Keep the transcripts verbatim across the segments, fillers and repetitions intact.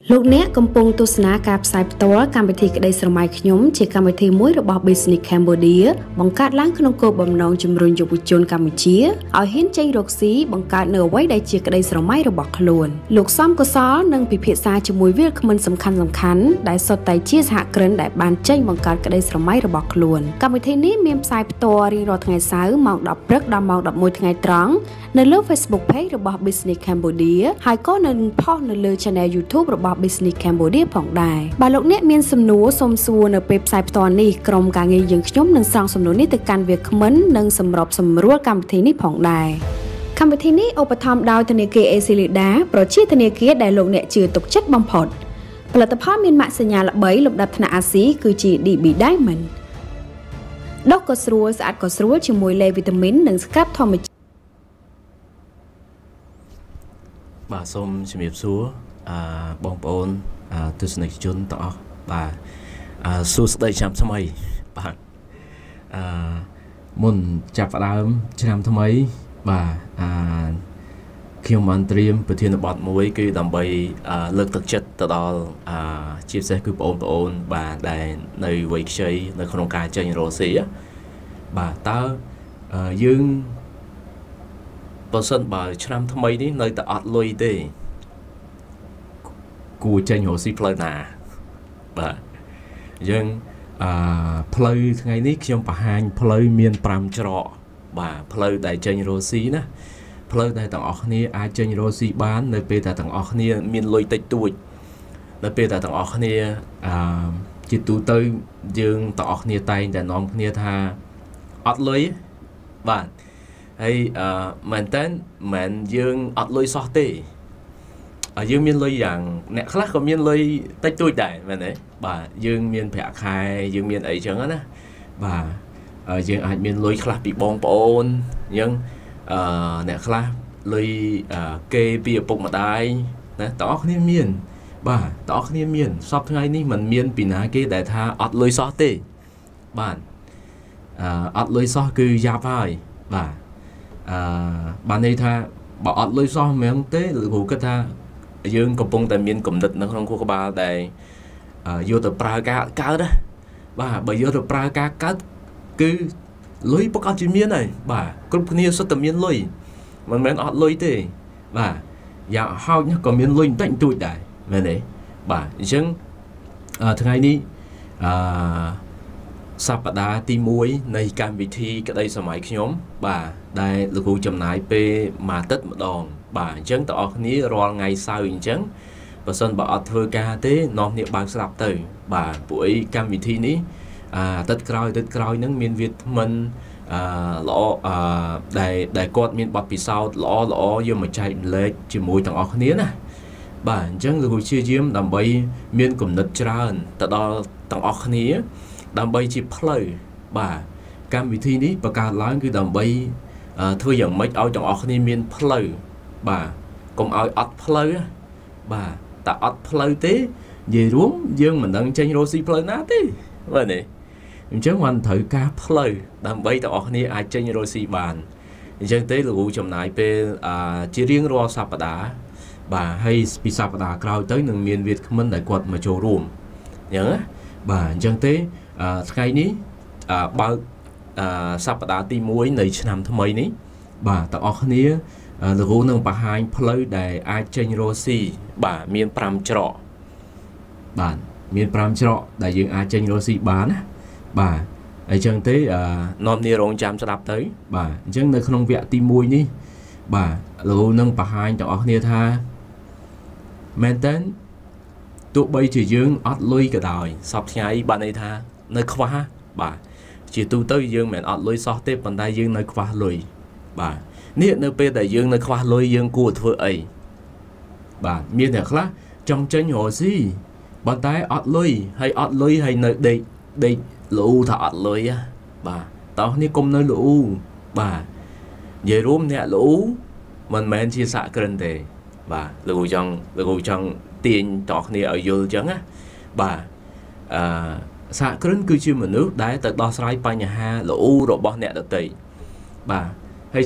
លោកអ្នកកំពុងទស្សនាការផ្សាយផ្ទាល់កម្មវិធីក្តីស្រមៃខ្ញុំជាកម្មវិធីមួយរបស់ Business Cambodia បង្កើតឡើងក្នុងគោលបំណងជំរុញយុវជនកម្ពុជាឲ្យហ៊ានចេញរកស៊ីបង្កើតនូវអ្វីដែលជាក្តីស្រមៃរបស់ខ្លួនលោកសំកសលនឹងពិភាក្សាជាមួយវាគ្មិនសំខាន់សំខាន់ដែលសុទ្ធតែជាសហគ្រិនដែលបានចេញបង្កើតក្តីស្រមៃរបស់ខ្លួនកម្មវិធីនេះមានផ្សាយផ្ទាល់រៀងរាល់ថ្ងៃសៅរ៍ម៉ោង ដប់ព្រឹកដល់ម៉ោង ដប់មួយថ្ងៃត្រង់នៅលើ Facebook Page របស់ Business Cambodia ហើយក៏នៅផុសនៅលើ Channel YouTube របស់ Business Cambodia ផងដែរបើលោកអ្នកមានសំណួរសូមសួរនៅពេលផ្សាយផ្ទាល់នេះក្រុមការងារយើងខ្ញុំនឹងស្រង់សំណួរនេះទៅកាន់វាគ្មិននិងសម្របសម្រួលកម្មវិធីនេះផងដែរកម្មវិធីនេះឧបត្ថម្ភដោយធនាគារ Acleda ប្រជាធនាគារដែលលោកអ្នកជឿទុកចិត្តបំផុតផលិតផលមានម៉ាកសញ្ញាល្បីលំដាប់ថ្នាក់អាស៊ីគឺជា ឌី ប៊ី Diamond ដុសក៏ស្រួលស្អាតក៏ស្រួលជាមួយលេវីតាមីននិងស្ក្រាប់ធម្មជាតិបាទសូមជំរាបសួរអឺបងប្អូនទស្សនិកជនទាំងអស់បាទអឺសួស្តីឆ្នាំថ្មីបាទអឺមុនចាប់ផ្ដើមឆ្នាំថ្មីបាទអឺខ្ញុំបានត្រៀមប្រធានបទមួយគឺដើម្បីលើកទឹកចិត្តទៅដល់អឺជាពិសេសគឺបងប្អូនបាទដែលនៅវ័យខ្ចីនៅក្នុងការចេញរកស៊ីបាទតើយើងបើសិនបើឆ្នាំថ្មីនេះនៅតែអត់លុយទេគួរចេញរកស៊ីផ្លូវណាបាទយើងអឺផ្លូវថ្ងៃនេះខ្ញុំបង្ហាញផ្លូវមានប្រាំច្រកបាទផ្លូវដែលចេញរកស៊ីណាផ្លូវដែលទាំងអស់គ្នាអាចចេញរកស៊ីបាននៅពេលដែលទាំងអស់គ្នាមានលុយតិចតួចនៅពេលដែលទាំងអស់គ្នាអឺជាទូទៅយើងទាំងអស់គ្នាតែងតែនាំគ្នាថាអត់លុយបាទហើយអឺមែនតើមិនយើងអត់លុយសោះទេយើងមានលុយយ៉ាងអ្នកខ្លះក៏មានលុយតិចតួចដែរមែនទេបាទយើងមានប្រាក់ខែយើងមានអីចឹងណាបាទយើងអាចមានលុយខ្លះពីបងប្អូនអញ្ចឹងអឺអ្នកខ្លះលុយគេពីឪពុកម្ដាយណាតើគ្នាមានបាទតើគ្នាមានសពថ្ងៃនេះมันមានពីណាគេដែលថាអត់លុយសោះទេបាទអឺអត់លុយសោះគឺយ៉ាប់ហើយបាទអឺបានន័យថាបើអត់លុយសោះហ្មងទេលោកគ្រូគិតថាយើងកំពុងតែមានគំនិតនៅក្នុងខួរក្បាលដែលយកទៅប្រើការកើតណាបាទបើយកទៅប្រើការកើតគឺលុយប្រកាសជាមានហើយបាទគ្រប់គ្នាសុទ្ធតែមានលុយមិនមែនអត់លុយទេបាទយ៉ាងហោចណាស់ក៏មានលុយបន្តិចបន្តួចដែរមែនទេបាទអញ្ចឹងថ្ងៃនេះអឺសប្តាហ៍ទីមួយនៃកម្មវិធីក្តីសម័យខ្ញុំបាទដែលលោកគ្រូចំណាយពេលមួយអាទិត្យម្ដងបាទអញ្ចឹងតើអស់គ្នារាល់ថ្ងៃសៅរ៍អញ្ចឹងបើសិនបើអត់ធ្វើការទេនាំគ្នាបើកស្ដាប់ទៅបាទពួកអីកម្មវិធីនេះអាទិត្យក្រោយអាទិត្យក្រោយហ្នឹងមានវាថ្មិនអឺល្អអឺដែលដែលគាត់មានបទពិសោធន៍ល្អល្អយកមកចែកម្លែកជាមួយទាំងអស់គ្នាណាបាទអញ្ចឹងលោកគ្រូជាយាមដើម្បីមានគំនិតច្រើនទៅដល់ទាំងអស់គ្នាដើម្បីជាផ្លូវបាទកម្មវិធីនេះបង្កើតឡើងគឺដើម្បីធ្វើយ៉ាងម៉េចឲ្យទាំងអស់គ្នាមានផ្លូវបាទកុំឲ្យអត់ផ្លូវបាទតែអត់ផ្លូវទេនិយាយរួមយើងមិនដឹងចេញរកស៊ីផ្លូវណាទេបាទនេះអញ្ចឹងបានត្រូវការផ្លូវដើម្បីទាំងអស់គ្នាអាចចេញរកស៊ីបានអញ្ចឹងទេលោកគ្រូចំណាយពេលជារៀងរាល់សប្តាហ៍បាទហើយពីសប្តាហ៍ក្រោយទៅនឹងមានវាគ្មិនដែលគាត់មកចូលរួមអញ្ចឹងណាបាទអញ្ចឹងទេថ្ងៃនេះបើកសប្តាហ៍ទីមួយនៃឆ្នាំថ្មីនេះបាទទាំងអស់គ្នាលោកគ្រូនឹងបង្ហាញផ្លូវដែលអាចចេញរកស៊ីបាទមានប្រាំច្រកបាទមានប្រាំច្រកដែលយើងអាចចេញរកស៊ីបានណាបាទអញ្ចឹងទេនាំនារងចាំស្ដាប់ទៅបាទអញ្ចឹងនៅក្នុងវគ្គទីមួយនេះបាទលោកគ្រូនឹងបង្ហាញទាំងអស់គ្នាថាមែនតើទោះបីជាយើងអត់លុយក៏ដោយសពថ្ងៃបានន័យថានៅខ្វះបាទជាទូទៅយើងមិនអត់លុយសោះទេប៉ុន្តែយើងនៅខ្វះលុយបាទនេះនៅពេលដែលយើងនៅខ្វះលុយយើងគួរធ្វើអីបាទមានអ្នកខ្លះចង់ចេញរកស៊ីប៉ុន្តែអត់លុយហើយអត់លុយហើយនៅដេកដេកលូថាអត់លុយបាទតោះនេះគុំនៅលូបាទនិយាយរួមអ្នកលូមិនមែនជាសហគ្រិនទេបាទលោកគ្រូចង់លោកគ្រូចង់ទាញតោះគ្នាឲ្យយល់អញ្ចឹងណាបាទអឺសហគ្រិនគឺជាមនុស្សដែលទៅដោះស្រាយបញ្ហាលូរបស់អ្នកដទៃបាទហើយអញ្ចឹង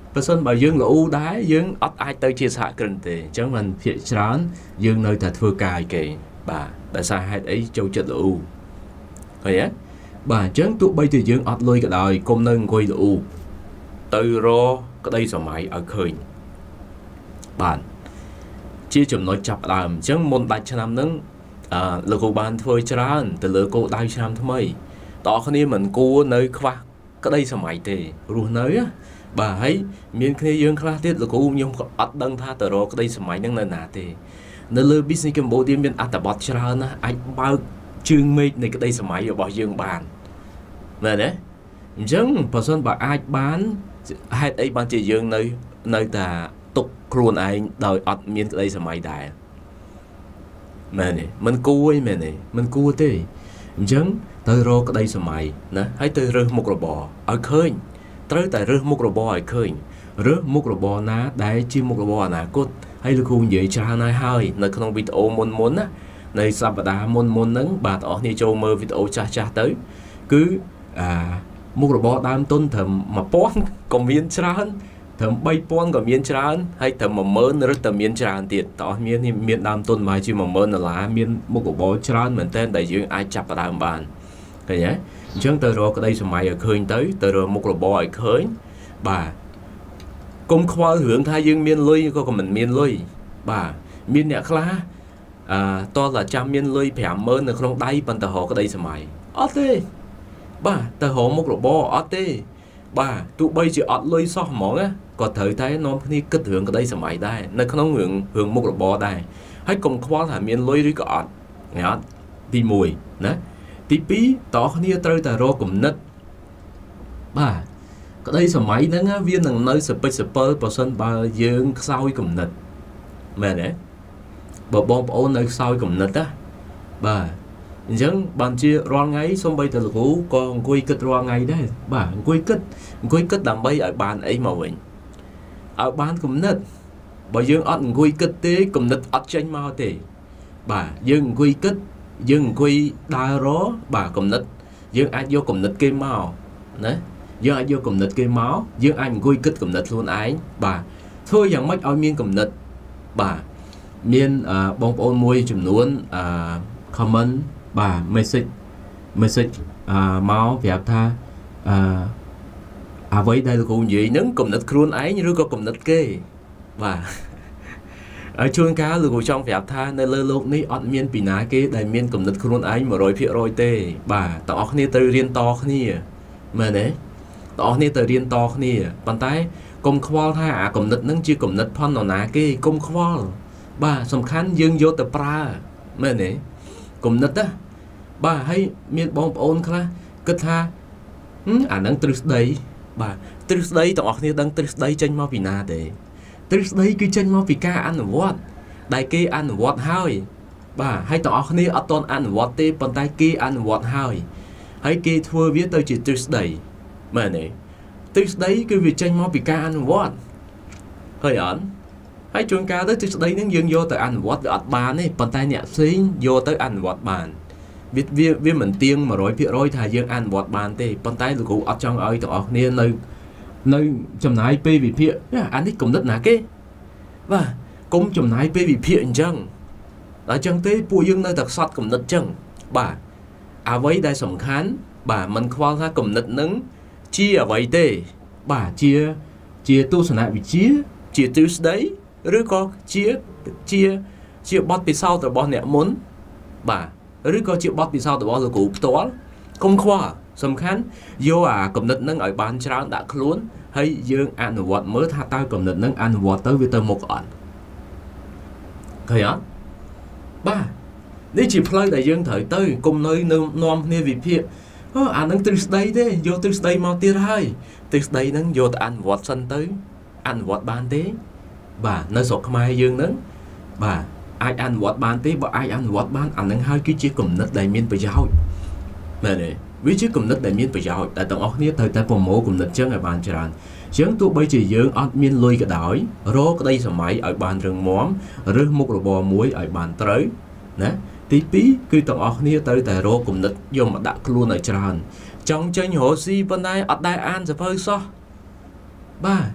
បើសិនបើយើងល្អដែរយើងអត់អាចទៅជាសហគ្រិនទេអញ្ចឹងមិនភាគច្រើនយើងនៅតែធ្វើការឲ្យគេបាទដោយសារហេតុអីចូលចិត្តល្អឃើញទេបាទអញ្ចឹងទោះបីតែយើងអត់លុយក៏ដោយកុំនៅអង្គុយល្អទៅរកក្តីសម័យឲ្យឃើញបាទជាចំណុចចាប់ដើមអញ្ចឹងមុនដាច់ឆ្នាំហ្នឹងអឺលោកគ្រូបានធ្វើច្រើនទៅលើគោលដៅឆ្នាំថ្មីតើគ្នាមិនគួរនៅខ្វះក្តីសម័យទេរស់នៅបាទហើយមានគ្នាយើងខ្លះទៀតលោកគ្រូខ្ញុំអត់ដឹងថាទៅរកក្តីសម័យហ្នឹងនៅណាទេនៅលើ Business Cambodia មានអត្ថបទច្រើនណាស់អាចបើកជើងមេឃនៃក្តីសម័យរបស់យើងបានមែនទេអញ្ចឹងបើសិនបើអាចបានហេតុអីបានជាយើងនៅនៅតែទុកខ្លួនឯងដោយអត់មានក្តីសម័យដែរមែនទេមិនគួរទេមែនទេមិនគួរទេអញ្ចឹងទៅរកក្តីសម័យណាហើយទៅរើសមុខរបរឲ្យឃើញត្រូវតែរើសមុខរបរឲ្យឃើញរើសមុខរបរណាដែលជាមុខរបរអនាគតហើយលោកគ្រូនិយាយច្រើនហើយហើយនៅក្នុងវីដេអូមុនមុនណានៃសប្តាហ៍មុនមុនហ្នឹងបាទបងប្អូនចូលមើលវីដេអូចាស់ចាស់ទៅគឺអាមុខរបរដើមទុនត្រឹមមួយពាន់ក៏មានច្រើនត្រឹមបីពាន់ក៏មានច្រើនហើយត្រឹមមួយម៉ឺនឬតែមានច្រើនទៀតតោះមានមានដើមទុនប្រហែលជាមួយម៉ឺនដុល្លារមានមុខរបរច្រើនមែនតើដែលយើងអាចចាប់ផ្ដើមបានឃើញទេអញ្ចឹងទៅរកក្តីសម័យឲ្យឃើញទៅទៅរកមុខរបរឲ្យឃើញបាទកុំខ្វល់រឿងថាយើងមានលុយក៏មិនមានលុយបាទមានអ្នកខ្លះអឺតោះតែចាំមានលុយប្រាំម៉ឺននៅក្នុងដៃប៉ុន្តែរកក្តីសម័យអត់ទេបាទទៅរកមុខរបរអត់ទេបាទទោះបីជាអត់លុយសោះហ្មងក៏ត្រូវតែនាំគ្នាគិតរឿងក្តីសម័យដែរនៅក្នុងរឿងរឿងមុខរបរដែរហើយកុំខ្វល់ថាមានលុយឬក៏អត់ngheអត់ទីមួយណាទីពីរតោះគ្នាត្រូវតែរកគំនិតបាទក្តីសម័យហ្នឹងវានឹងនៅសពេចសពិលបើសិនបើយើងខ្សោយគំនិតមែនទេបើបងប្អូននៅខ្សោយគំនិតណាបាទអញ្ចឹងបានជារាល់ថ្ងៃសូម្បីតែលោកគ្រូក៏អង្គុយគិតរាល់ថ្ងៃដែរបាទអង្គុយគិតអង្គុយគិតដើម្បីឲ្យបានអីមកវិញឲ្យបានគំនិតបើយើងអត់អង្គុយគិតទេគំនិតអត់ចេញមកទេបាទយើងអង្គុយគិតយើងអង្គុយដើររបាទគំនិតយើងអាចយកគំនិតគេមកណាយើងអាចយកគំនិតគេមកយើងអាចអង្គុយគិតគំនិតខ្លួនឯងបាទធ្វើយ៉ាងម៉េចឲ្យមានគំនិតបាទមានបងប្អូនមួយចំនួនអឺ comment បាទ message message អឺមកប្រាប់ថាអឺអ្វីដែលលោកគ្រូនិយាយហ្នឹងគំនិតខ្លួនឯងឬក៏គំនិតគេបាទហើយជួនកាលលោកគ្រូចង់ប្រាប់ថានៅលើโลกនេះអត់មានពីណាគេដែលមានគំនិតខ្លួនឯង một trăm phần trăm ទេបាទទាំងអស់គ្នាត្រូវរៀនតគ្នាមែនទេទាំងអស់គ្នាត្រូវរៀនតគ្នាប៉ុន្តែកុំខ្វល់ថាអាគំនិតហ្នឹងជាគំនិតផននរណាគេកុំខ្វល់បាទសំខាន់យើងយកទៅប្រើមែនទេគំនិតណាបាទហើយមានបងប្អូនខ្លះគិតថាអាហ្នឹងទ្រឹស្ដីបាទទ្រឹស្ដីទាំងអស់គ្នាដឹងទ្រឹស្ដីចេញមកពីណាទេទ្រឹស្ដីគឺចេញមកពីការអនុវត្តដែលគេអនុវត្តហើយបាទហើយទាំងអស់គ្នាអត់ទាន់អនុវត្តទេប៉ុន្តែគេអនុវត្តហើយហើយគេធ្វើវាទៅជាទ្រឹស្ដីមែនទេទ្រឹស្ដីគឺវាចេញមកពីការអនុវត្តឃើញអត់ហើយជួនកាលទៅទ្រឹស្ដីហ្នឹងយើងយកទៅអនុវត្តវាអត់បានទេប៉ុន្តែអ្នកផ្សេងយកទៅអនុវត្តបានវាវាវាមិនទៀង một trăm phần trăm ថាយើងអនុវត្តបានទេប៉ុន្តែលោកគ្រូអត់ចង់ឲ្យទាំងអស់គ្នានៅនៅចំណាយពេលវិភាគអានេះគំនិតណាគេបាទកុំចំណាយពេលវិភាគអញ្ចឹងតែអញ្ចឹងទេពួកយើងនៅតែខ្សត់គំនិតអញ្ចឹងបាទអ្វីដែលសំខាន់បាទមិនខ្វល់ថាគំនិតនឹងជាអ្វីទេបាទជាជាទស្សនវិជ្ជាជាទ្រឹស្ដីឬក៏ជាជាជាបទពិសោធន៍របស់អ្នកមុនបាទឬក៏ជាបទពិសោធន៍របស់លោកគ្រូផ្ទាល់កុំខ្វល់សំខាន់យកអាគំនិតនឹងឲ្យបានច្រើនដាក់ខ្លួនហើយយើងអនុវត្តមើលថាតើគំនិតនឹងអនុវត្តទៅវាទៅមុខអត់ឃើញអត់បាទនេះជាផ្លូវដែលយើងត្រូវទៅកុំនៅនៅនាំគ្នាវិភាគអូអានឹងទ្រឹស្ដីទេយកទ្រឹស្ដីមកទៀតហើយទ្រឹស្ដីហ្នឹងយកទៅអនុវត្តសិនទៅអនុវត្តបានទេបាទនៅស្រុកខ្មែរយើងហ្នឹងបាទអាចអនុវត្តបានទេបើអាចអនុវត្តបានអានឹងហើយគឺជាគំនិតដែលមានប្រយោជន៍មែនទេវាជាគំនិតដែលមានប្រយោជន៍តែទាំងអស់គ្នាត្រូវតែប្រមូលគំនិតចឹងឲ្យបានច្រើនចឹងទោះបីជាយើងអត់មានលុយក៏ដោយរកក្តីសម័យឲ្យបានរឹងមាំរើសមុខរបរមួយឲ្យបានត្រូវណាទីពីរគឺទាំងអស់គ្នាត្រូវតែរកគំនិតយកមកដាក់ខ្លួនឲ្យច្រើនចង់ចេញរកស៊ីប៉ុន្តែអត់ដែលអានសភៅសោះបាទ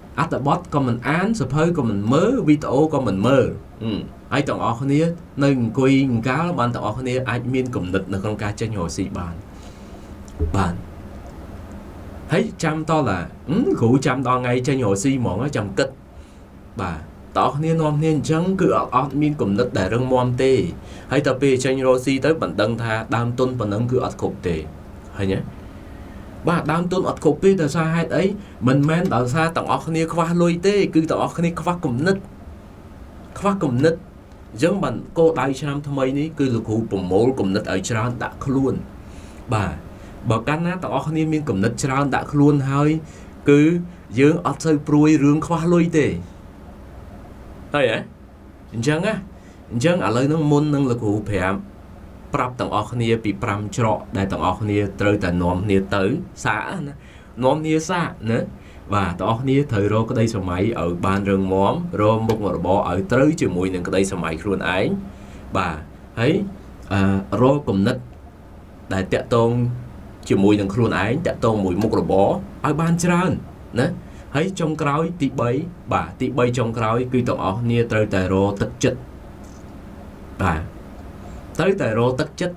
អត្ថបទក៏មិនអានសភៅក៏មិនមើលវីដេអូក៏មិនមើលហើយទាំងអស់គ្នានៅអង្គុយអង្កាលបានទាំងអស់គ្នាអាចមានគំនិតនៅក្នុងការចេញរកស៊ីបានបានហើយចាំតឡាគ្រូចាំដល់ថ្ងៃចេញរកស៊ីហ្មងចាំគិតបាទតោះគ្នានាំគ្នាអញ្ចឹងគឺអត់អត់មានគំនិតដែលរឹងមាំទេហើយតទៅពេលចេញរកស៊ីទៅមិនដឹងថាដើមទុនប៉ុណ្ណឹងគឺអត់គ្រប់ទេឃើញទេបាទដើមទុនអត់គ្រប់ទេដោយសារហេតុអីមិនមែនដោយសារទាំងអស់គ្នាខ្វះលុយទេគឺទាំងអស់គ្នាខ្វះគំនិតខ្វះគំនិតអញ្ចឹងបានគោលដៅឆ្នាំថ្មីនេះគឺលោកគ្រូប្រមូលគំនិតឲ្យច្រើនដាក់ខ្លួនបាទបើកាលណាទាំងអស់គ្នាមានគំនិតច្រើនដាក់ខ្លួនហើយគឺយើងអត់សូវព្រួយរឿងខ្វះលុយទេហើយហ៎អញ្ចឹងណាអញ្ចឹងឥឡូវហ្នឹងមុននឹងលោកគ្រូប្រាប់ប្រាប់ទាំងអស់គ្នាពីប្រាំច្រកដែលទាំងអស់គ្នាត្រូវតែនាំគ្នាទៅសាកណានាំគ្នាសាកណាបាទទាំងអស់គ្នាត្រូវរកក្តីសម័យឲ្យបានរឹងមាំរកមុខរបរឲ្យត្រូវជាមួយនឹងក្តីសម័យខ្លួនឯងបាទហើយអឺរកគំនិតដែលតាក់ទងជាមួយនឹងខ្លួនឯងតាក់ទងមួយមុខរបរឲ្យបានច្រើនណាហើយចុងក្រោយទី3បាទទី3ចុងក្រោយគឺទាំងអស់គ្នាត្រូវតែរកទឹកចិត្តបាទត្រូវតែរកទឹកចិត្ត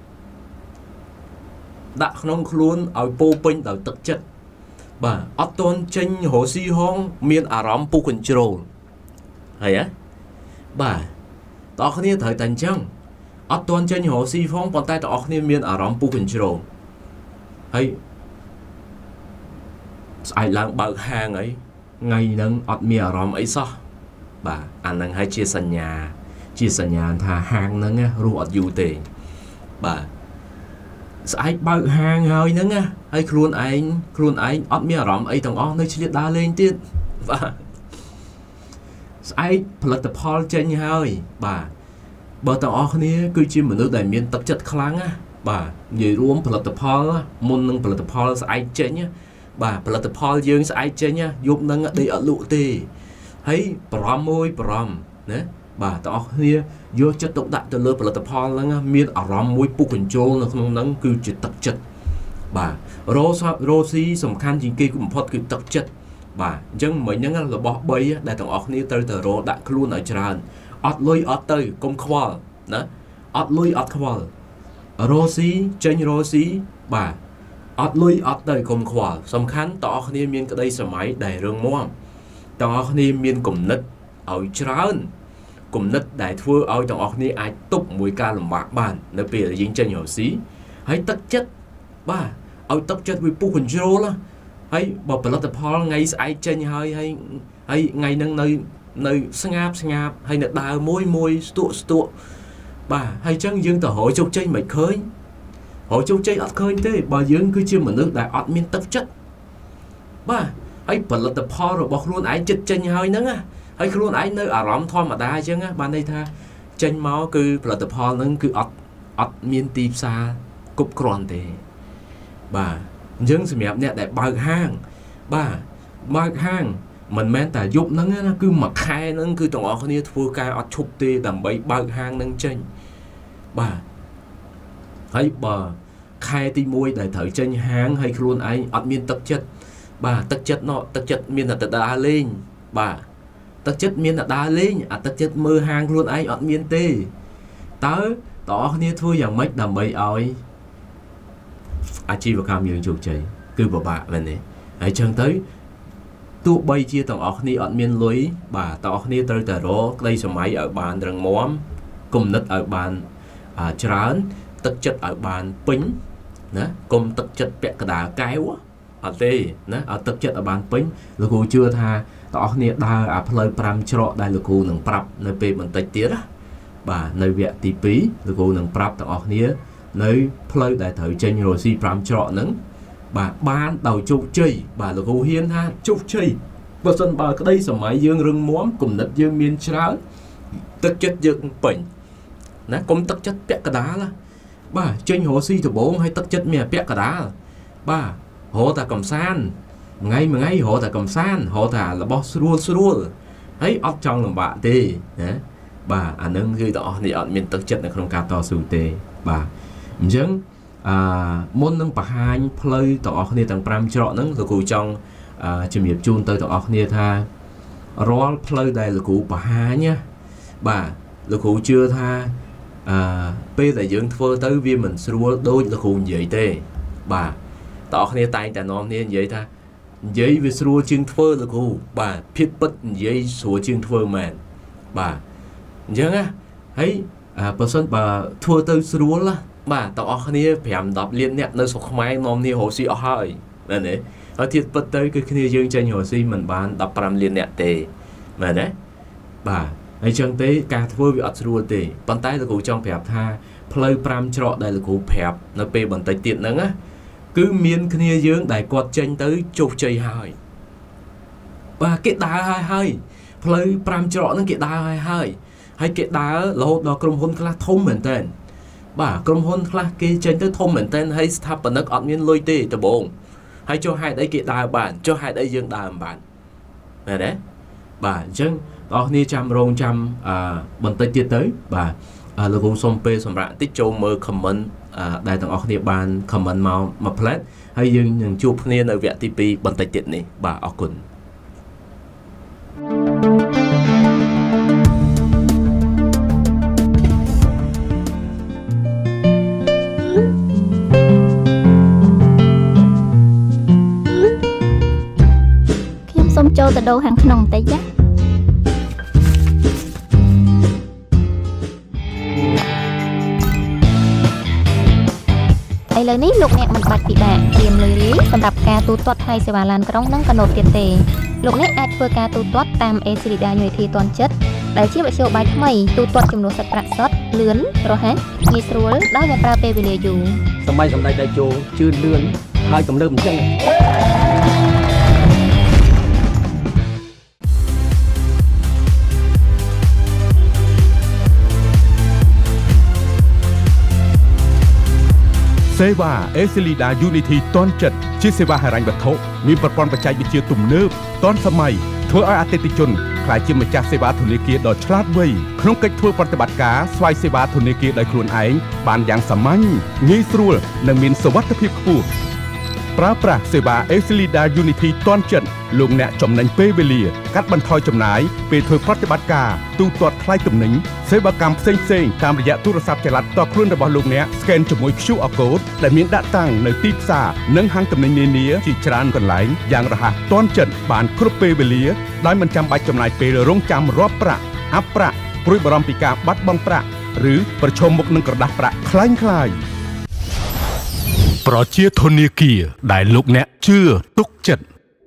ដាក់ក្នុងខ្លួនឲ្យពោពេញដោយទឹកចិត្តបាទអត់ទាន់ចេញរស់ស៊ីហងមានអារម្មណ៍ពុះ control ហើយហ៎បាទតោះគ្នាត្រូវតែអញ្ចឹងអត់ទាន់ចេញរស់ស៊ីផងប៉ុន្តែតោះគ្នាមានអារម្មណ៍ពុះ control ហើយស្អែកឡើងបើកហាងអីថ្ងៃហ្នឹងអត់មានអារម្មណ៍អីសោះបាទអាហ្នឹងហើយជាសញ្ញាជាសញ្ញាថាហាងហ្នឹងរស់អត់យូរទេបាទស្អែកបើកហាងហើយហ្នឹងណាហើយខ្លួនឯងខ្លួនឯងអត់មានអារម្មណ៍អីទាំងអស់នៅឆ្លៀតដើរលេងទៀតបាទស្អែកផលិតផលចេញហើយបាទបើទាំងអស់គ្នាគឺជាមនុស្សដែលមានទឹកចិត្តខ្លាំងណាបាទនិយាយរួមផលិតផលមុននឹងផលិតផលស្អែកចេញបាទផលិតផលយើងស្អែកចេញយប់ហ្នឹងដេកអត់លក់ទេហើយបារម្ភមួយបារម្ភណាបាទទាំងអស់គ្នាយកចិត្តទុកដាក់ទៅលើផលិតផលហ្នឹងមានអារម្មណ៍មួយពុះ control នៅក្នុងហ្នឹងគឺជាទឹកចិត្តបាទរោរោស៊ីសំខាន់ជាងគេបំផុតគឺទឹកចិត្តបាទអញ្ចឹងមិញហ្នឹងរបស់3ដែលទាំងអស់គ្នាត្រូវតែរោដាក់ខ្លួនឲ្យច្រើនអត់លុយអត់ទៅកុំខ្វល់ណាអត់លុយអត់ខ្វល់រោស៊ីចេញរោស៊ីបាទអត់លុយអត់ទៅកុំខ្វល់សំខាន់ទាំងអស់គ្នាមានក្តីសម័យដែលរឹងមាំទាំងអស់គ្នាមានគំនិតឲ្យច្រើនគំនិតដែលធ្វើឲ្យទាំងអស់គ្នាអាចទប់មួយការលំបាកបាននៅពេលដែលយើងចេញរកស៊ីហើយទឹកចិត្តបាទឲ្យទឹកចិត្តវាពុះ control ហើយបើផលិតផលថ្ងៃស្អែកចេញហើយហើយហើយថ្ងៃហ្នឹងនៅនៅស្ងាបស្ងាបហើយនៅដើរមួយមួយស្ទក់ស្ទក់បាទហើយអញ្ចឹងយើងទៅរកជោគជ័យមិនឃើញរកជោគជ័យអត់ឃើញទេបើយើងគឺជាមនុស្សដែលអត់មានទឹកចិត្តបាទហើយផលិតផលរបស់ខ្លួនឯងចិត្តចេញហើយហ្នឹងណាហើយខ្លួនឯងនៅអារម្មណ៍ធម្មតាអញ្ចឹងបានន័យថាចេញមកគឺផលិតផលហ្នឹងគឺអត់អត់មានទីផ្សារគ្រប់គ្រាន់ទេបាទអញ្ចឹងសម្រាប់អ្នកដែលបើកហាងបាទបើកហាងមិនមែនតែយប់ហ្នឹងណាគឺមួយខែហ្នឹងគឺទាំងអស់គ្នាធ្វើការអត់ឈប់ទេដើម្បីបើកហាងហ្នឹងចេញបាទហើយបើខែទី1ដែលត្រូវចេញហាងហើយខ្លួនឯងអត់មានទឹកចិត្តបាទទឹកចិត្តណោទឹកចិត្តមានតែទៅដើរលេងបាទទឹកចិត្តមានតែដើរលេងអាទឹកចិត្តមើលហាងខ្លួនឯងអត់មានទេតើតើគ្នាធ្វើយ៉ាងម៉េចដើម្បីឲ្យអាជីវកម្មយើងជោគជ័យគឺពិបាកមែនទេហើយចឹងទៅទោះបីជាទាំងអស់គ្នាអត់មានលុយបាទទាំងអស់គ្នាត្រូវតែរកក្តីសម័យឲ្យបានរឹងមាំគំនិតឲ្យបានច្រើនទឹកចិត្តឲ្យបានពេញណាកុំទឹកចិត្តពាក់កណ្ដាលកែវអត់ទេណាឲ្យទឹកចិត្តឲ្យបានពេញលោកគ្រូជឿថាទាំងអស់គ្នាដើរអាផ្លូវប្រាំច្រកដែលលោកគ្រូនឹងប្រាប់នៅពេលបន្តិចទៀតណាបាទនៅវគ្គទី2លោកគ្រូនឹងប្រាប់ទាំងអស់គ្នានៅផ្លូវដែលត្រូវចេញរកស៊ីប្រាំច្រកហ្នឹងបាទបានដោយជោគជ័យបាទលោកគ្រូហ៊ានថាជោគជ័យបើសិនបើក្តីសម័យយើងរឹងមាំគំនិតយើងមានច្រើនទឹកចិត្តយើងពេញណាកុំទឹកចិត្តពាក់កណ្ដាលបាទចេញរកស៊ីដំបងឲ្យទឹកចិត្តមានពាក់កណ្ដាលបាទរកតែកំសាន្តថ្ងៃមួយថ្ងៃរកតែកំសាន្តរកតែរបស់ស្រួលស្រួលហើយអត់ចង់លំបាកទេណាបាទអានឹងគឺទាំងអស់នេះអត់មានទឹកចិត្តនៅក្នុងការតស៊ូទេបាទអញ្ចឹងអឺមុននឹងបង្ហាញផ្លូវទាំងអស់គ្នាទាំង5ច្រកហ្នឹងលោកគ្រូចង់ជំរាបជូនទៅទាំងអស់គ្នាថារាល់ផ្លូវដែលលោកគ្រូបង្ហាញណាបាទលោកគ្រូជឿថាអឺពេលដែលយើងធ្វើទៅវាមិនស្រួលដូចលោកគ្រូនិយាយទេបាទទាំងអស់គ្នាតែងតែនាំគ្នានិយាយថានិយាយវាស្រួលជាងធ្វើលោកគ្រូបាទភាពពិតនិយាយស្រួលជាងធ្វើមែនបាទអញ្ចឹងណាហើយបើសិនបើធ្វើទៅស្រួលណាបាទទាំងអស់គ្នាប្រាំដប់លានអ្នកនៅស្រុកខ្មែរនាំគ្នារកស៊ីអស់ហើយមែនទេហើយទៀតពិតទៅគឺគ្នាយើងចេញរកស៊ីមិនបានដប់ប្រាំលានអ្នកទេមែនទេបាទហើយចឹងទេការធ្វើវាអត់ស្រួលទេប៉ុន្តែលោកគ្រូចង់ប្រាប់ថាផ្លូវប្រាំច្រកដែលលោកគ្រូប្រាប់នៅពេលបន្តិចទៀតហ្នឹងណាគឺមានគ្នាយើងដែលគាត់ចេញទៅជោគជ័យហើយបាទគេដើរហើយហើយផ្លូវប្រាំច្រកហ្នឹងគេដើរហើយហើយហើយគេដើររហូតដល់ក្រុមហ៊ុនខ្លះធំមែនតើបាទក្រុមហ៊ុនខ្លះគេចេញទៅធំមែនតើហើយស្ថាបនិកអត់មានលុយទេដំបងហើយចុះហេតុអីគេដើរបានចុះហេតុអីយើងដើរមិនបានមែនទេបាទអញ្ចឹងបងប្អូនចាំរងចាំអឺបន្តិចទៀតទៅបាទលោកគ្រូសុំពេលសម្រាប់តិចចូលមើល comment ដែលទាំងអស់គ្នាបាន comment មកមួយផ្លែតហើយយើងនឹងជួបគ្នានៅវគ្គទីពីរបន្តិចទៀតនេះបាទអរគុណខ្ញុំសូមចូលទៅដូរខាងក្នុងបន្តិចណាឥឡូវនេះលោកអ្នកមិនបាច់ពិបាកត្រៀមលុយរាយសម្រាប់ការទូទាត់ថ្លៃសេវាឡានក្រុងនិងកាណូតទៀតទេលោកអ្នកអាចធ្វើការទូទាត់តាម Eslida Unity ទាន់ចិត្តដែលជាមធ្យោបាយថ្មីទូទាត់ចំនួនសាច់ប្រាក់សុទ្ធលឿនរហ័សងាយស្រួលដោយមិនប្រើពេលវេលាយូរសម័យសម្ដេចតេជោជឿនលឿនហើយទំនើបអញ្ចឹងសេវា Eslida Unity ទាន់ចិត្តជាសេវាហិរញ្ញវត្ថុមានប្រព័ន្ធបច្ចេកវិទ្យាទំនើបទាន់សម័យធ្វើឲ្យអតិថិជនក្លាយជាម្ចាស់សេវាធនាគារដ៏ឆ្លាតវៃក្នុងកិច្ចធ្វើប្រតិបត្តិការស្វ័យសេវាធនាគារដោយខ្លួនឯងបានយ៉ាងសាមញ្ញងាយស្រួលនិងមានសុវត្ថិភាពខ្ពស់ប្រើប្រាស់សេវា Eslida Unity ទាន់ចិត្តលោកអ្នកចំណេញពេលវេលាកាត់បន្ថយចំណាយពេលធ្វើប្រតិបត្តិការទូទាត់ថ្លៃទំនិញសេវាកម្មផ្សេងផ្សេងតាមរយៈទូរស័ព្ទចល័តផ្ទាល់ខ្លួនរបស់លោកអ្នក scan ជាមួយ Q R code ដែលមានដាក់តាំងនៅទីផ្សារនិងហាងទំនិញនានាជាច្រើនកន្លែងយ៉ាងរហ័សទាន់ចិត្តបានគ្រប់ពេលវេលាដោយមិនចាំបាច់ចំណាយពេលរង់ចាំរាប់ប្រាក់អាប់ប្រាក់ព្រួយបារម្ភពីការបាត់បង់ប្រាក់ឬប្រឈមមុខនឹងក្រដាសប្រាក់คล้ายៗប្រជាធនាគារដែលលោកអ្នកជឿទុកចិត្ត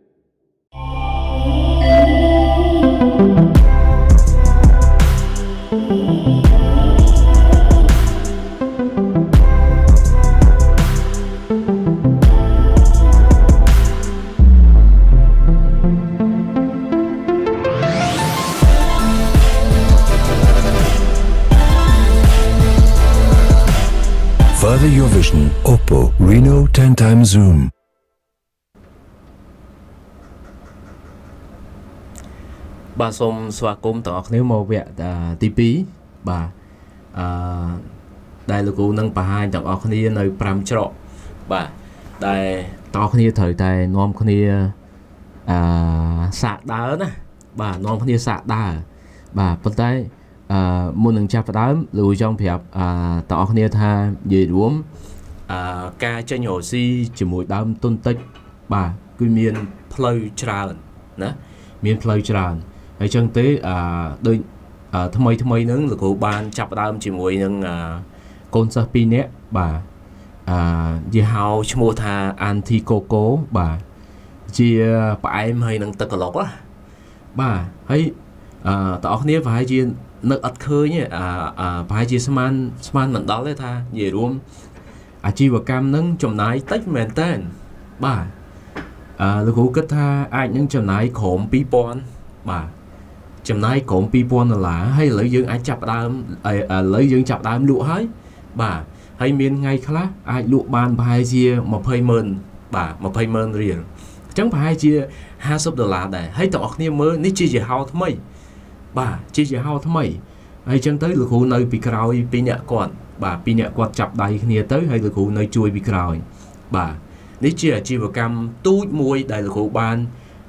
Further your vision, Oppo Reno ten times zoom. បាទសូមស្វាគមន៍ទាំងអស់គ្នាមកវគ្គទីពីរបាទអឺដែលលោកគ្រូនឹងបង្ហាញទាំងអស់គ្នានៅប្រាំច្រកបាទដែលទាំងអស់គ្នាត្រូវតែនាំគ្នាអឺសាកដើរណាបាទនាំគ្នាសាកដើរបាទប៉ុន្តែអឺមុននឹងចាប់ផ្ដើមលោកចង់ប្រាប់អឺបងប្អូនគ្នាថានិយាយរួមអឺការចេញរកស៊ីជាមួយដើមទុនតិចបាទគឺមានផ្លូវច្រើនណាមានផ្លូវច្រើនហើយចឹងទេអឺដូចថ្មីថ្មីហ្នឹងលោកគ្រូបានចាប់ផ្ដើមជាមួយនឹងកូនសិស្សពីរនាក់បាទអឺជាហៅឈ្មោះថា Anti Coco បាទជាផ្អែមហើយនឹងទឹកក្លុកណាបាទហើយអឺបងប្អូនគ្នាប្រហែលជានឹកអត់ឃើញអាប្រហែលជាស្មានស្មានមិនដល់ទេថានិយាយរួមអាជីវកម្មនឹងចំណាយតិចមែនតើបាទអឺលោកគ្រូគិតថាអាចនឹងចំណាយក្រោមពីរពាន់បាទចំណាយក្រោមពីរពាន់ដុល្លារហើយឥឡូវយើងអាចចាប់ដើមឥឡូវយើងចាប់ដើមលក់ហើយបាទហើយមានថ្ងៃខ្លះអាចលក់បានប្រហែលជាម្ភៃម៉ឺនបាទម្ភៃម៉ឺនរៀលអញ្ចឹងប្រហែលជាห้าสิบដុល្លារដែរហើយទាំងអស់គ្នាមើលនេះជាជាហោថ្មីបាទជាជាហោថ្មីហើយអញ្ចឹងទៅលោកគ្រូនៅពីក្រោយពីរអ្នកគាត់បាទពីរអ្នកគាត់ចាប់ដៃគ្នាទៅហើយលោកគ្រូនៅជួយពីក្រោយបាទនេះជាអាជីវកម្មទូចមួយដែលលោកគ្រូបាន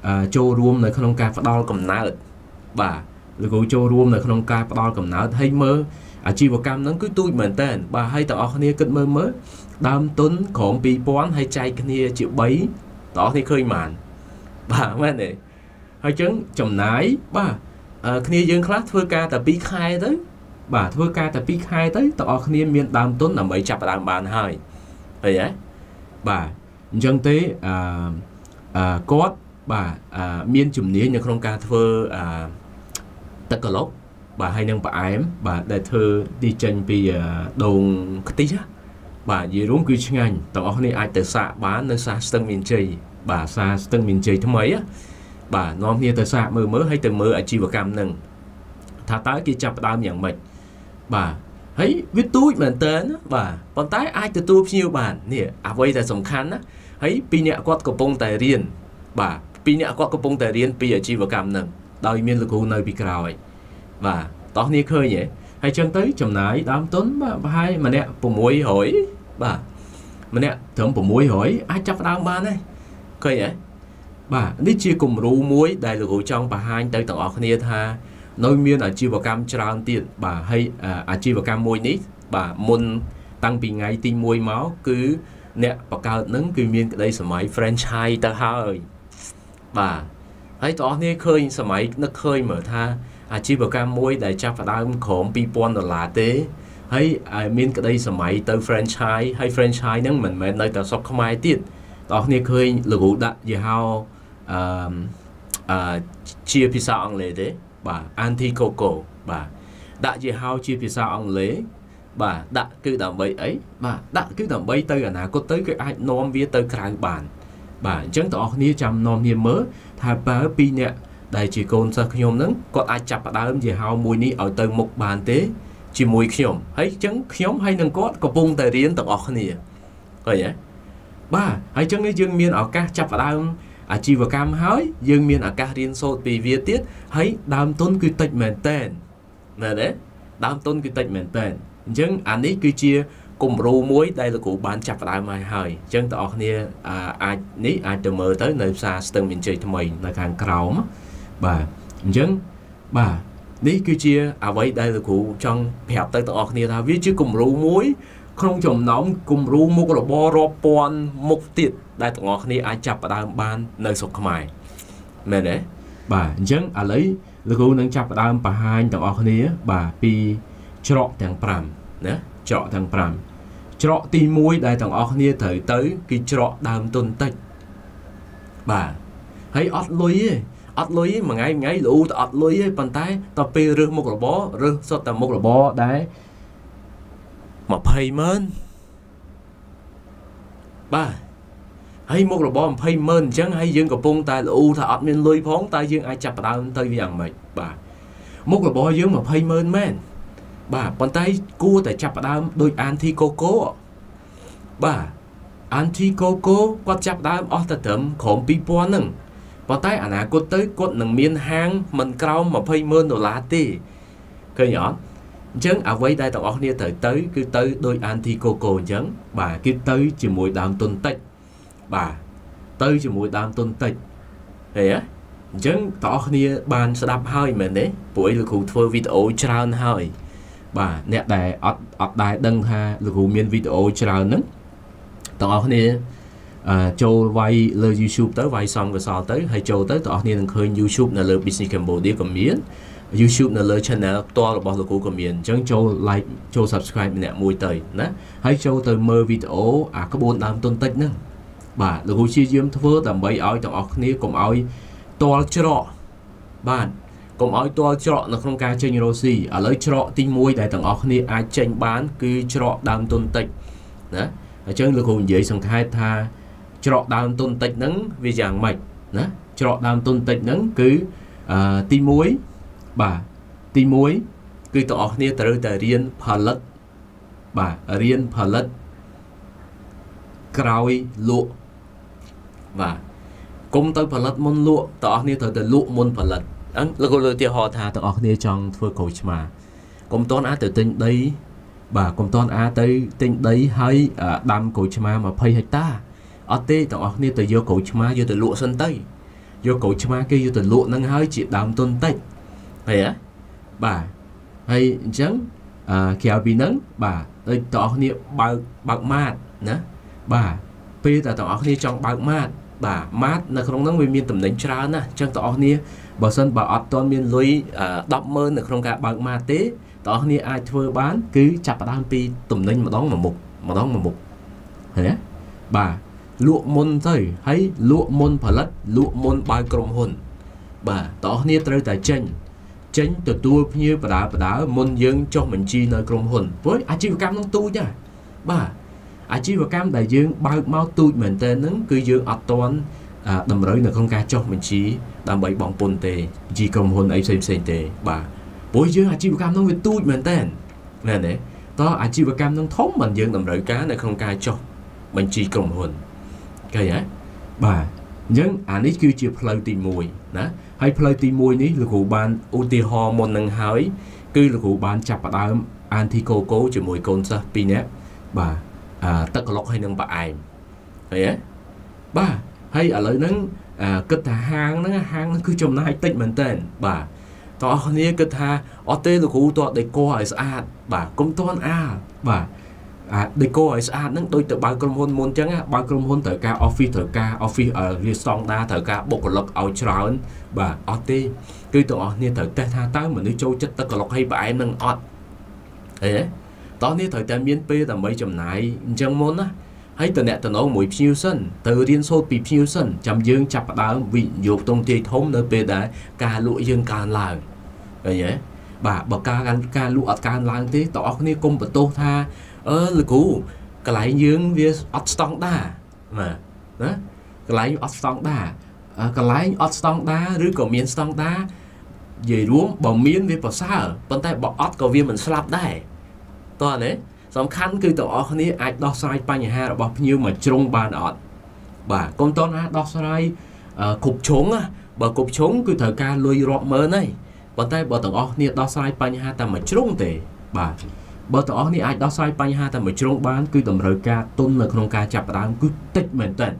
ចូលរួមនៅក្នុងការផ្ដល់កំណើតបាទលោកគ្រូចូលរួមនៅក្នុងការផ្ដល់កំណើតហើយមើលអាជីវកម្មហ្នឹងគឺទូចមែនតើបាទហើយទាំងអស់គ្នាគិតមើលមើលដើមទុនក្រោមពីរពាន់ហើយចែកគ្នាជាបីទាំងអស់គ្នាឃើញបានបាទមែនទេហើយចឹងចំណាយបាទគ្នាយើងខ្លះធ្វើការតែពីរខែទៅបាទធ្វើការតែពីរខែទៅទាំងអស់គ្នាមានដើមទុនដើម្បីចាប់ផ្ដើមបានហើយឃើញទេបាទអញ្ចឹងទេអឺអឺគាត់បាទមានជំនាញនៅក្នុងការធ្វើអឺទឹកកឡុកបាទហើយនឹងផ្អែមបាទដែលធ្វើទីចេញពីដូងខ្ទិះបាទនិយាយរួមគឺឆ្ងាញ់ទាំងអស់គ្នាអាចទៅសាកបាននៅសាស្ទឹងមានជ័យបាទសាស្ទឹងមានជ័យថ្មីបាទនាំគ្នាទៅសាកមើលមើលហើយទៅមើលអាជីវកម្មហ្នឹងថាតើគេចាប់ផ្ដើមយ៉ាងម៉េចបាទហើយវាទូចមែនតើបាទប៉ុន្តែអាចទទួលភ្ញៀវបាននេះអ្វីដែលសំខាន់ណាហើយពីរអ្នកគាត់កំពុងតែរៀនបាទពីរអ្នកគាត់កំពុងតែរៀនពីអាជីវកម្មហ្នឹងដោយមានលោកគ្រូនៅពីក្រោយបាទតោះនេះឃើញហ៎ហើយចឹងទៅចំណាយដើមទុនបាទប្រហែលម្នាក់600បាទម្នាក់ត្រឹម600អាចចាប់ផ្ដើមបានហើយឃើញហ៎បាទនេះជាគំរូមួយដែលលោកគ្រូចង់បង្ហាញទៅទាំងអស់គ្នាថានៅមានអាជីវកម្មច្រើនទៀតបាទហើយអាជីវកម្មមួយនេះបាទមុនតាំងពីថ្ងៃទីមួយមកគឺអ្នកបង្កើតនឹងគឺមានក្តីសម័យ franchise ទៅហើយបាទហើយទាំងអស់គ្នាឃើញសម័យនឹកឃើញមើលថាអាជីវកម្មមួយដែលចាប់ផ្ដើមក្រោមពីរពាន់ដុល្លារទេហើយមានក្តីសម័យទៅ franchise ហើយ franchise ហ្នឹងមិនមែននៅតែស្រុកខ្មែរទៀតបងប្អូនឃើញលោកគ្រូដាក់យីហោអឺអឺជាភាសាអង់គ្លេសទេបាទ anti coco បាទដាក់យីហោជាភាសាអង់គ្លេសបាទដាក់គឺដើម្បីអីបាទដាក់គឺដើម្បីទៅអនាគតទៅគឺអាចនាំវាទៅក្រៅបានបាទអញ្ចឹងបងប្អូនចាំនាំគ្នាមើលថាបើពីរអ្នកដែលជាកូនសិស្សខ្ញុំហ្នឹងគាត់អាចចាប់ផ្ដើមយីហោមួយនេះឲ្យទៅមុខបានទេជាមួយខ្ញុំហើយអញ្ចឹងខ្ញុំហើយនឹងគាត់កំពុងតែរៀនទាំងអស់គ្នាឃើញទេបាទហើយអញ្ចឹងយើងមានឱកាសចាប់ផ្ដើមអាជីវកម្មហើយយើងមានឱកាសរៀនសូត្រពីវាទៀតហើយដើមទុនគឺតិចមែនតែនណាស់ទេដើមទុនគឺតិចមែនតែនអញ្ចឹងអានេះគឺជាគំរូមួយដែលលោកគ្រូបានចាប់ផ្ដើមមកហើយអញ្ចឹងបងប្អូនអាចនេះអាចទៅមើលទៅនៅផ្សារស្ទឹងមានជ័យថ្មីនៅខាងក្រោមបាទអញ្ចឹងបាទនេះគឺជាអ្វីដែលលោកគ្រូចង់ប្រាប់ទៅបងប្អូនថាវាជាគំរូមួយក្នុងចំណោមគំរូមុខរបររាប់ពាន់មុខទៀតដែលបងប្អូនអាចចាប់ផ្ដើមបាននៅស្រុកខ្មែរមែនទេបាទអញ្ចឹងឥឡូវលោកគ្រូនឹងចាប់ផ្ដើមបង្ហាញបងប្អូនបាទពីច្រកទាំង5ណាច្រកទាំង5ច្រកទីមួយដែលបងប្អូនត្រូវទៅគឺច្រកដើមទុនតិចបាទហើយអត់លុយទេអត់លុយមួយថ្ងៃមួយថ្ងៃលូទៅអត់លុយទេប៉ុន្តែដល់ពេលរើសមុខរបររើសសុទ្ធតែមុខរបរដែរ20ម៉ឺនបាទហើយមុខរបរ20ម៉ឺនអញ្ចឹងហើយយើងកំពុងតែលូថាអត់មានលុយផងតែយើងអាចចាប់ផ្ដើមទៅវាយ៉ាងម៉េចបាទមុខរបរយើង20ម៉ឺនមែនបាទប៉ុន្តែគួរតែចាប់ផ្ដើមដោយ anti coco បាទ anti coco គាត់ចាប់ផ្ដើមអស់តែត្រឹមក្រោមពីរពាន់ហ្នឹងប៉ុន្តែអនាគតទៅគាត់នឹងមានហាងមិនក្រោម20ម៉ឺនដុល្លារទេឃើញអត់អញ្ចឹងអ្វីដែលទាំងអស់គ្នាត្រូវទៅគឺទៅដោយ anti coco អញ្ចឹងបាទគឺទៅជាមួយដើមទុនតិចបាទទៅជាមួយដើមទុនតិចហេអញ្ចឹងទាំងអស់គ្នាបានស្ដាប់ហើយមែនទេព្រោះលោកគ្រូធ្វើវីដេអូច្រើនហើយបាទអ្នកដែលអត់អត់ដែលដឹងថាលោកគ្រូមានវីដេអូច្រើនហ្នឹងទាំងអស់គ្នាចូលវាយលើ YouTube ទៅវាយសំកសលទៅហើយចូលទៅបងប្អូននឹងឃើញ YouTube នៅលើ Business Cambodia ក៏មាន YouTube នៅលើ Channel ផ្ទាល់របស់លោកគ្រូក៏មានអញ្ចឹងចូល Like ចូល Subscribe ម្នាក់មួយទៅណាហើយចូលទៅមើលវីដេអូអាក្បួនដើមទុនតិចហ្នឹងបាទលោកគ្រូជាយាមធ្វើដើម្បីឲ្យទាំងអស់គ្នាកុំឲ្យទាល់ច្រកបាទកុំឲ្យទាល់ច្រកនៅក្នុងការចេញរស់ស៊ីឥឡូវច្រកទីមួយដែលទាំងអស់គ្នាអាចចេញបានគឺច្រកដើមទុនតិចណាអញ្ចឹងលោកគ្រូនិយាយសង្ខេបថាច្រកដើមទុនតិចហ្នឹងវាយ៉ាងម៉េចណាច្រកដើមទុនតិចហ្នឹងគឺអឺទីមួយបាទទីមួយគឺទាំងអស់គ្នាត្រូវតែរៀនផលិតបាទរៀនផលិតក្រោយលក់បាទគុំទៅផលិតមុនលក់ទាំងអស់គ្នាត្រូវតែលក់មុនផលិតអញ្ចឹងលោកគ្រូលើកឧទាហរណ៍ថាទាំងអស់គ្នាចង់ធ្វើក្រូចឆ្មាកុំតន់អាចទៅទិញដីបាទកុំតន់អាចទៅទិញដីហើយដាំក្រូចឆ្មា20ហិកតាអត់ទេទាំងអស់គ្នាទៅយកក្រូចឆ្មាយកទៅលក់សិនទៅ vô cổ chma kia vô từ lụa nâng hơi chỉ đam tôn tách hay á bà hay chẳng kéo bị nắng bà đây tỏ niệm bạc bạc mát nè bà bây giờ tỏ niệm trong bạc mát bà mát là không nắng miền tầm đánh trà nè chẳng tỏ niệm bà sân bà ọt toàn miền lưới đọc mơ là không cả bạc mát tế tỏ niệm ai thưa bán cứ chặt đam pi tầm đánh mà đón mà mục mà đón mà mục thế bà lụa môn thôi hay lụa môn phật lất lụa môn bài cầm hồn bà tỏ niệm tới tại chân chân từ tu như bà đã bà đã môn dương cho mình chi nơi cầm hồn với ai chi cam nông tu nha bà ai chi và cam đại dương bao mau tu mình tên nứng cứ dương ọt toàn đầm rơi là không ca cho mình chi đầm bảy bóng pôn tề chi cầm hồn ấy xem xem tề bà bối dương ai chi và cam nông về tu mình tên nè nè đó ai chi và cam nông thống mình dương đầm rơi cá này không ca cho mình chi cầm hồn cái á bà nhưng anh ấy cứ chỉ plei tìm mùi nè hay plei tìm mùi ní là cụ ban uti hormone nâng hỏi cứ là cụ ban chập vào đám anticoco chỉ mùi con sa pi nè bà tất cả lọc hay nâng bà ai vậy á bà hay ở lại nâng kết thà hang nâng hang cứ trong nó hay tích mình tên bà tao này kết thà ở đây là cụ tao để coi sao bà công toán a bà để coi sao nâng tôi tự bao công hôn môn chẳng á bao công hôn thời ca office thời ca office ở resort đa thời ca bộ lọc ao tròn bà ở đây cứ tao này thời ta tha tới mình đi châu chất tất cả lọc hay bà em nâng ọt thế tao này thời ta miền p là mấy chấm này chẳng môn á hay từ nè từ nó mũi phiêu sân từ điên số bị phiêu sân chấm dương chập đá vị dục tông tê thống nơi p đã ca lụa dương can lại vậy bà bà ca ca lụa can lang thế tao này công bật tô tha ơ là cũ cái lại dương về Austin đa mà đó cái lại Austin đa cái lại Austin đa rồi còn miền Austin đa về đúng bảo miền về bảo sao bên tay bảo Aust có viên mình slap đây to đấy song khăn cứ tụi họ này ai đo sai ba nhà ha bảo nhiêu mà trong bàn ọt bà con to na đo sai cục trống á bà cục trống cứ thời ca lôi rọ mơ này bên tay bảo tụi họ này đo sai ba nhà ha ta mà trong tệ bà bởi tụi này ai đó sai bay ha ta mới trong bán cứ tầm rời ca tôn là không ca chập đám cứ tích mình tên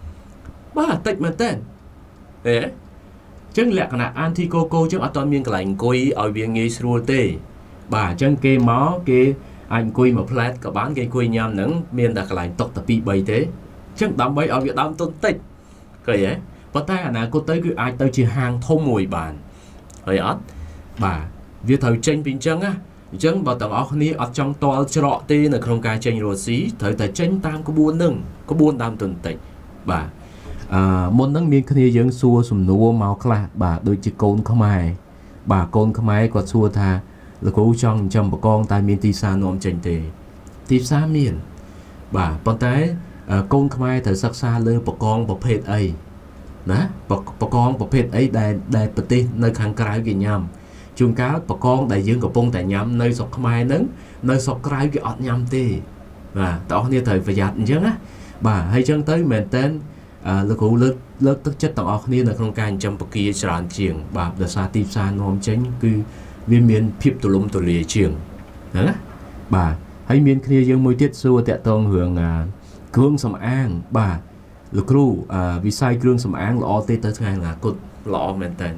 ba tích mình tên đấy chân lẹ là anticoco chứ ở toàn miền cái lạnh coi ở biển nghề sưu tê bà chân kê máu kê anh coi một plate cả bán cái coi nhầm nắng miền đặc lạnh tộc tập bị bay thế chân đám bay ở việt nam tôn tích cái ấy có tay là cô tới cứ ai tới chỉ hàng thô mùi bàn rồi ớt bà việc thời tranh bình chân á chân bảo tầng óc ní ở trong toa trọ tê là không ca tranh rồi xí thời thời tranh tam có buôn nâng có buôn tam tuần tịch bà môn nâng miên khi dân xua sùng nua màu khla bà đôi chỉ côn không ai bà côn không ai có xua tha là cố trong trong bà con tai miên ti sa nôm tranh tê ti sa miền bà bọn té côn không ai thời sắc xa lơ bà con bà phết ấy đó bà con bà phết ấy đại đại bật tê nơi kháng cái gì nhầm chung cá bà con đại dương của bông tại nhắm nơi sọc mai nứng nơi sọc cái cái ọt nhắm tê và tao như thời phải giặt chứ á bà hay chân tới mền tên lực cụ lực lực tức chất tao như là không can trong bậc kia tràn chiềng bà đã xa tim xa nôm tránh cứ viên miền phép tụ lum tụ lìa chiềng đó bà hay miền kia dương môi tiết xua tẹt tông hưởng cương sầm an bà lực cụ vì sai cương sầm an lọ tê tới ngày là cột lọ mền tên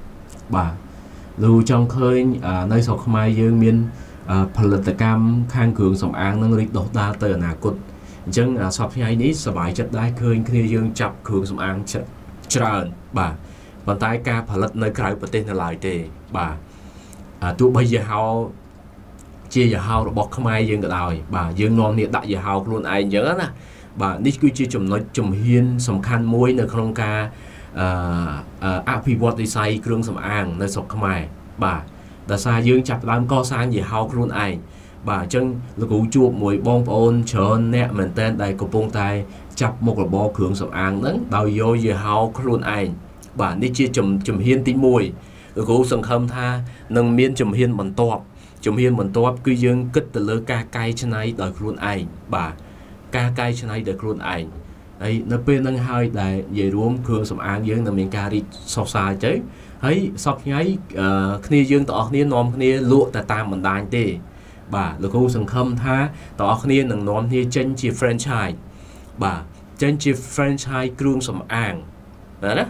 bà lưu trong khơi nơi sọc mai dương miềnផលិតកម្មខាងគ្រឿងសម្អាងនឹងរីកដុះដាលទៅអនាគតអញ្ចឹងសពថ្ងៃនេះសប្បាយចិត្តដែរឃើញគ្នាយើងចាប់គ្រឿងសម្អាងច្រើនបាទប៉ុន្តែការផលិតនៅក្រៅប្រទេសនៅឡើយទេបាទទោះបីជាហៅជាយហៅរបស់ខ្មែរយើងក៏ដោយបាទយើងនាំគ្នាដាក់យហៅខ្លួនឯងអញ្ចឹងណាបាទនេះគឺជាចំណុចជំហានសំខាន់មួយនៅក្នុងការអភិវឌ្ឍវិស័យគ្រឿងសម្អាងនៅស្រុកខ្មែរបាទដែលសារយើងចាប់ដើមកសាងយហៅខ្លួនឯងបាទអញ្ចឹងលោកគ្រូជួបមួយបងប្អូនច្រើនអ្នកមែនតើដែលកំពុងតែចាប់មុខរបរគ្រឿងសម្អាងហ្នឹងដោយយកយហៅខ្លួនឯងបាទនេះជាជំហានទីមួយលោកគ្រូសង្ឃឹមថានឹងមានជំហានបន្ទាប់ជំហានបន្ទាប់គឺយើងគិតទៅលើការកែច្នៃដោយខ្លួនឯងបាទការកែច្នៃដោយខ្លួនឯងហើយនៅពេលហ្នឹងហើយដែលនិយាយរួមគ្រឿងសម្អាងយើងនឹងមានការរីកសុសសាយទៅហើយសពថ្ងៃគ្នាយើងទាំងអស់គ្នានាំគ្នាលក់តែតាមបណ្ដាញទេបាទលោកគ្រូសង្ឃឹមថាទាំងអស់គ្នានឹងនាំគ្នាចេញជា franchise បាទចេញជា franchise គ្រឿងសម្អាងណា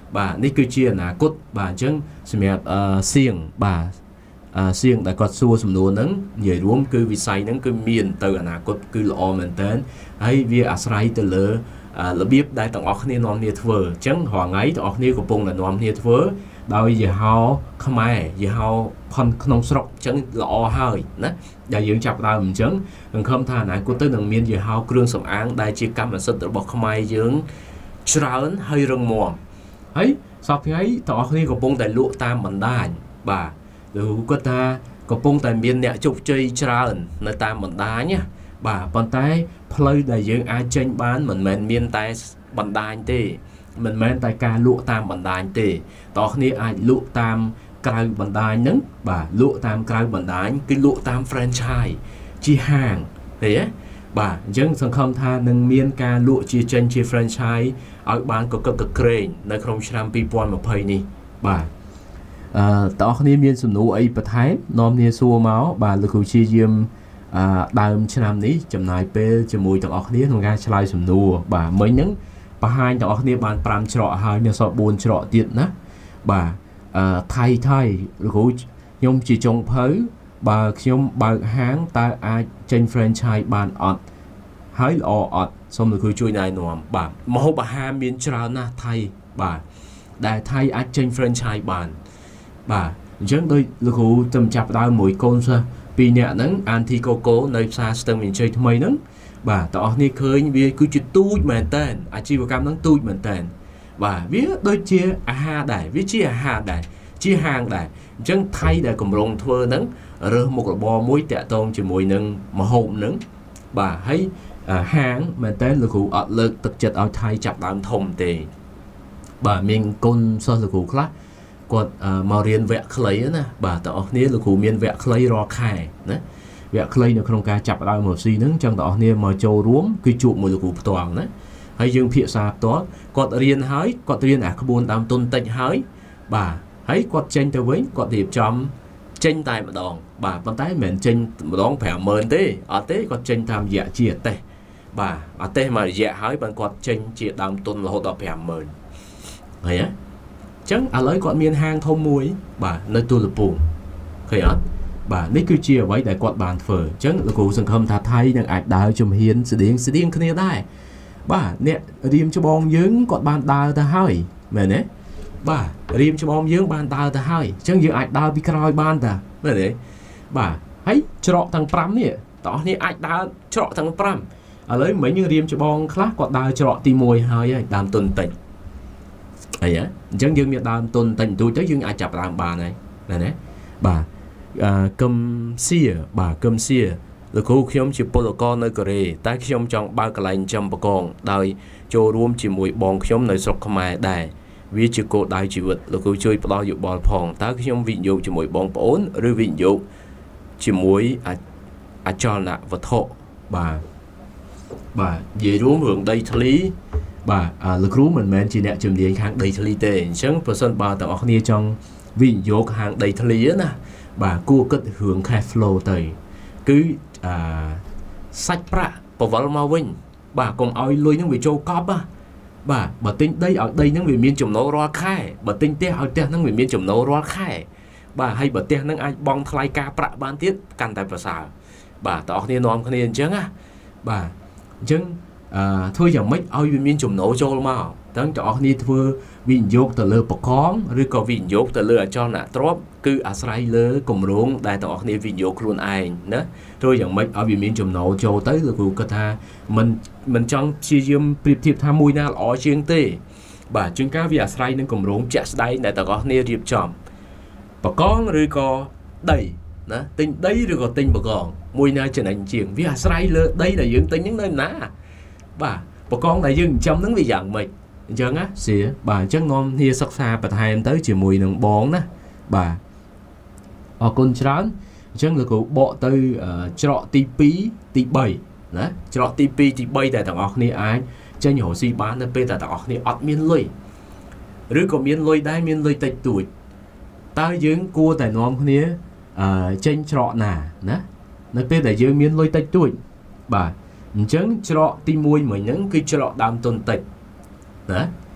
បាទនេះគឺជាអនាគតបាទអញ្ចឹងសម្រាប់អឺសៀងបាទអឺសៀងដែលគាត់សួរសំណួរហ្នឹងនិយាយរួមគឺវិស័យហ្នឹងគឺមានទៅអនាគតគឺល្អមែនតើហើយវាអាស្រ័យទៅលើរបៀបដែលទាំងអស់គ្នានាំគ្នាធ្វើអញ្ចឹងរាល់ថ្ងៃទាំងអស់គ្នាកំពុងតែនាំគ្នាធ្វើដោយយីហោខ្មែរយីហោផុនក្នុងស្រុកអញ្ចឹងល្អហើយណាដែលយើងចាប់ដើមអញ្ចឹងសង្ឃឹមថាអនាគតទៅនឹងមានយីហោគ្រឿងសម្អាងដែលជាកម្មសិទ្ធិរបស់ខ្មែរយើងច្រើនហើយរឹងមាំហើយសពថ្ងៃទាំងអស់គ្នាកំពុងតែលក់តាមបណ្ដាញបាទឬគាត់ថាកំពុងតែមានអ្នកជោគជ័យច្រើននៅតាមបណ្ដាញណាបាទប៉ុន្តែផ្លូវដែលយើងអាចចេញបានមិនមែនមានតែបណ្ដាញទេមិនមែនតែការលក់តាមបណ្ដាញទេតោះគ្នាអាចលក់តាមក្រៅបណ្ដាញហ្នឹងបាទលក់តាមក្រៅបណ្ដាញគឺលក់តាម franchise ជាហាងឃើញទេបាទអញ្ចឹងសង្ឃឹមថានឹងមានការលក់ជាចេញជា franchise ឲ្យបានកកកក្រែងនៅក្នុងឆ្នាំពីរពាន់ម្ភៃនេះបាទអឺតោះគ្នាមានសំណួរអីបន្ថែមនាំគ្នាសួរមកបាទលោកគ្រូជាយាមអឺដើមឆ្នាំនេះចំណាយពេលជាមួយទាំងអស់គ្នាក្នុងការឆ្លើយសំណួរបាទមិញហ្នឹងបង្ហាញទាំងអស់គ្នាបានប្រាំច្រកហើយនៅសល់បួនច្រកទៀតណាបាទអឺថៃថៃលោកគ្រូខ្ញុំជាចុងភៅបើខ្ញុំបើកហាងតើអាចចេញ franchise បានអត់ហើយល្អអត់សូមលោកគ្រូជួយណែនាំបាទមហូបអាហារមានច្រើនណាស់ថៃបាទដែលថៃអាចចេញ franchise បានបាទអញ្ចឹងដោយលោកគ្រូទៅចាប់ដើមមួយកូនសិស្សពីរនាក់ហ្នឹងអានធីកូកូនៅផ្សារស្ទឹងមានជ័យថ្មីហ្នឹងបាទតើអស់នេះឃើញវាគឺជាទូចមែនតើអាជីវកម្មហ្នឹងទូចមែនតើបាទវាដូចជាអាហារដែរវាជាអាហារដែរជាហាងដែរអញ្ចឹងថៃដែលកម្រងធ្វើហ្នឹងរើសមុខរបរមួយតាក់ទងជាមួយនឹងម្ហូបហ្នឹងបាទហើយហាងមែនតើលោកគ្រូអត់លើកទឹកចិត្តឲ្យថៃចាប់ដើមធំទេបាទមានកូនសិស្សលោកគ្រូខ្លះគាត់មករៀនវគ្គខ្លីណាបាទតើអស់គ្នាលោកគ្រូមានវគ្គខ្លីរាល់ខែណាវគ្គខ្លីនៅក្នុងការចាប់ដើមមកស៊ីហ្នឹងអញ្ចឹងតើអស់គ្នាមកចូលរួមគឺជួបមួយលោកគ្រូផ្ទាល់ណាហើយយើងភាសាផ្ទាល់គាត់រៀនហើយគាត់រៀនអាក្បួនដើមទុនតិចហើយបាទហើយគាត់ចេញទៅវិញគាត់រៀបចំចេញតែម្ដងបាទប៉ុន្តែមិនមែនចេញម្ដង ប្រាំម៉ឺន ទេអត់ទេគាត់ចេញតាមរយៈជាអតេសបាទអតេសមករយៈហើយបានគាត់ចេញជាដើមទុនរហូតដល់ ប្រាំម៉ឺន ហើយហ៎ចឹងឥឡូវគាត់មានហាងធំមួយបាទនៅទូលពងឃើញអត់បាទនេះគឺជាអ្វីដែលគាត់បានធ្វើអញ្ចឹងលោកគ្រូសង្ឃឹមថាថៃនឹងអាចដើរជំហានស្តៀងស្តៀងគ្នាដែរបាទអ្នករៀមច្បងយើងគាត់បានដើរទៅហើយមែនទេបាទរៀមច្បងយើងបានដើរទៅហើយអញ្ចឹងយើងអាចដើរពីក្រោយបានតាមែនទេបាទហើយច្រកទាំងប្រាំនេះតោះនេះអាចដើរច្រកទាំងប្រាំឥឡូវមិញយើងរៀមច្បងខ្លះគាត់ដើរច្រកទីមួយហើយហើយដើមទុនតិចអីហ៎អញ្ចឹងយើងមានដើមទុនតិចទូចទៅយើងអាចចាប់ដើមបានហើយណាណាបាទអឺកឹមសៀបាទកឹមសៀលោកគ្រូខ្ញុំជាពលករនៅកូរ៉េតែខ្ញុំចង់បើកកន្លែងចំបកងដោយចូលរួមជាមួយបងខ្ញុំនៅស្រុកខ្មែរដែរវាជាគោលដៅជីវិតលោកគ្រូជួយផ្ដល់យោបល់ផងតើខ្ញុំវិនិយោគជាមួយបងប្អូនឬវិនិយោគជាមួយអចលនវត្ថុបាទបាទនិយាយរួមរឿងដីធ្លីបាទលោកគ្រូមិនមែនជាអ្នកជំនាញខាងដីធ្លីទេអញ្ចឹងប្រសិនបើទាំងអស់គ្នាចង់វិនិយោគខាងដីធ្លីណាបាទគួរគិតរឿង cash flow ទៅគឺអាសាច់ប្រាក់បវលមកវិញបាទកុំឲ្យលុយហ្នឹងវាចូលកប់ណាបាទបើទិញដីឲ្យដីហ្នឹងវាមានចំណូលរាល់ខែបើទិញផ្ទះឲ្យផ្ទះហ្នឹងវាមានចំណូលរាល់ខែបាទហើយបើផ្ទះហ្នឹងអាចបង់ថ្លៃការប្រាក់បានទៀតកាន់តែប្រសើរបាទតើអស់គ្នានាំគ្នាអញ្ចឹងណាបាទអញ្ចឹងអឺធ្វើយ៉ាងម៉េចឲ្យវាមានចំណូលចូលមកតើទាំងអស់គ្នាធ្វើវិនិយោគទៅលើបកងឬក៏វិនិយោគទៅលើអចលនទ្រព្យគឺអាស្រ័យលើគម្រោងដែលទាំងអស់គ្នាវិនិយោគខ្លួនឯងណាធ្វើយ៉ាងម៉េចឲ្យវាមានចំណូលចូលទៅលោកគ្រូគាត់ថាមិនមិនចង់ព្យាយាមប្រៀបធៀបថាមួយណាល្អជាងទេបាទជាងការវាអាស្រ័យនឹងគម្រោងជាក់ស្ដែងដែលទាំងអស់គ្នារៀបចំបកងឬក៏ដីណាទិញដីឬក៏ទិញបកងមួយណាចំណេញជាងវាអាស្រ័យលើដីដែលយើងទិញហ្នឹងនៅណាបាទបកងដែលយើងចិញ្ចឹមហ្នឹងវាយ៉ាងម៉េចអញ្ចឹងណាសៀបាទអញ្ចឹងនាំគ្នាសិក្សាបន្ថែមទៅជាមួយនឹងបងណាបាទអរគុណច្រើនអញ្ចឹងលោកគ្រូបកទៅច្រកទីពីរទីបីណាច្រកទីពីរទីបីដែលទាំងអស់គ្នាអាចចេញរកស៊ីបាននៅពេលតែទាំងអស់គ្នាអត់មានលុយឬក៏មានលុយដែរមានលុយតិចតួចតើយើងគួរតែនាំគ្នាអឺចេញច្រកណាណានៅពេលដែលយើងមានលុយតិចតួចបាទអញ្ចឹងច្រកទីមួយមិញហ្នឹងគឺច្រកដើមទុនតិចណា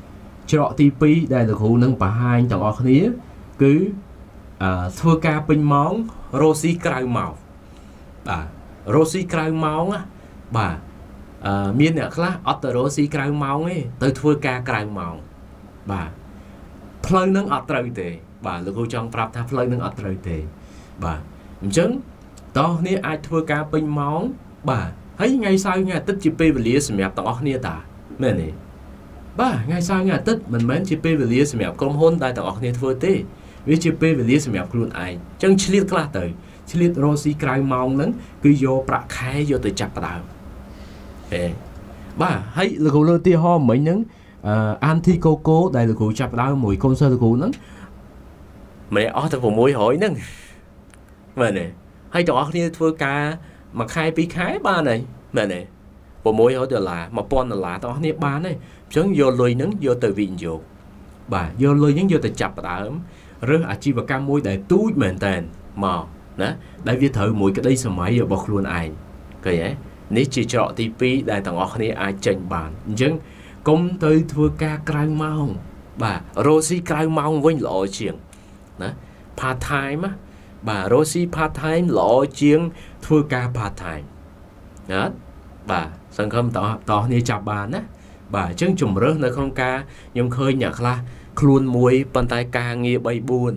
ច្រកទីពីរដែលលោកគ្រូនឹងបង្ហាញទាំងអស់គ្នាគឺអឺធ្វើការពេញម៉ោងរស់ស៊ីក្រៅម៉ោងបាទរស់ស៊ីក្រៅម៉ោងបាទអឺមានអ្នកខ្លះអត់ទៅរស់ស៊ីក្រៅម៉ោងទេទៅធ្វើការក្រៅម៉ោងបាទផ្លូវនឹងអត់ត្រូវទេបាទលោកគ្រូចង់ប្រាប់ថាផ្លូវនឹងអត់ត្រូវទេបាទអញ្ចឹងតោះគ្នាអាចធ្វើការពេញម៉ោងបាទហើយថ្ងៃសៅរ៍ថ្ងៃអាទិត្យជាពេលវេលាសម្រាប់ទាំងអស់គ្នាតាមែនទេបាទថ្ងៃសៅរ៍ថ្ងៃអាទិត្យមិនមែនជាពេលវេលាសម្រាប់ក្រុមហ៊ុនដែលទាំងអស់គ្នាធ្វើទេវាជាពេលវេលាសម្រាប់ខ្លួនឯងអញ្ចឹងឆ្លៀតខ្លះទៅឆ្លៀតរស់ស៊ីក្រៅម៉ោងហ្នឹងគឺយកប្រាក់ខែយកទៅចាប់ផ្ដើមហេបាទហើយលោកគ្រូលើកឧទាហរណ៍មិញហ្នឹងអានធីកូកូដែលលោកគ្រូចាប់ផ្ដើមមួយកូនសិស្សលោកគ្រូហ្នឹងម្នាក់អស់ទៅ600ហ្នឹងមែនទេហើយទាំងអស់គ្នាធ្វើការមួយខែពីរខែបានហើយមែនទេ600ដុល្លារ1000ដុល្លារទាំងអស់គ្នាបានហើយអញ្ចឹងយកលុយហ្នឹងយកទៅវិនិយោគបាទយកលុយហ្នឹងយកទៅចាប់ផ្ដើមរើសអាជីវកម្មមួយដែលទូចមែនតើមកណាដែលវាត្រូវមួយក្តីសម័យរបស់ខ្លួនឯងឃើញទេនេះជាច្រកទីពីរដែលទាំងអស់គ្នាអាចចេញបានអញ្ចឹងកុំទៅធ្វើការក្រៅម៉ោងបាទរស់ស៊ីក្រៅម៉ោងវិញល្អជាងណា part time បាទរស់ស៊ី part time ល្អជាងធ្វើការ part time ណាបាទសង្ឃឹមតោះតោះគ្នាចាប់បានណាបាទអញ្ចឹងជំរើសនៅក្នុងការខ្ញុំឃើញអ្នកខ្លះខ្លួនមួយប៉ុន្តែការងារ3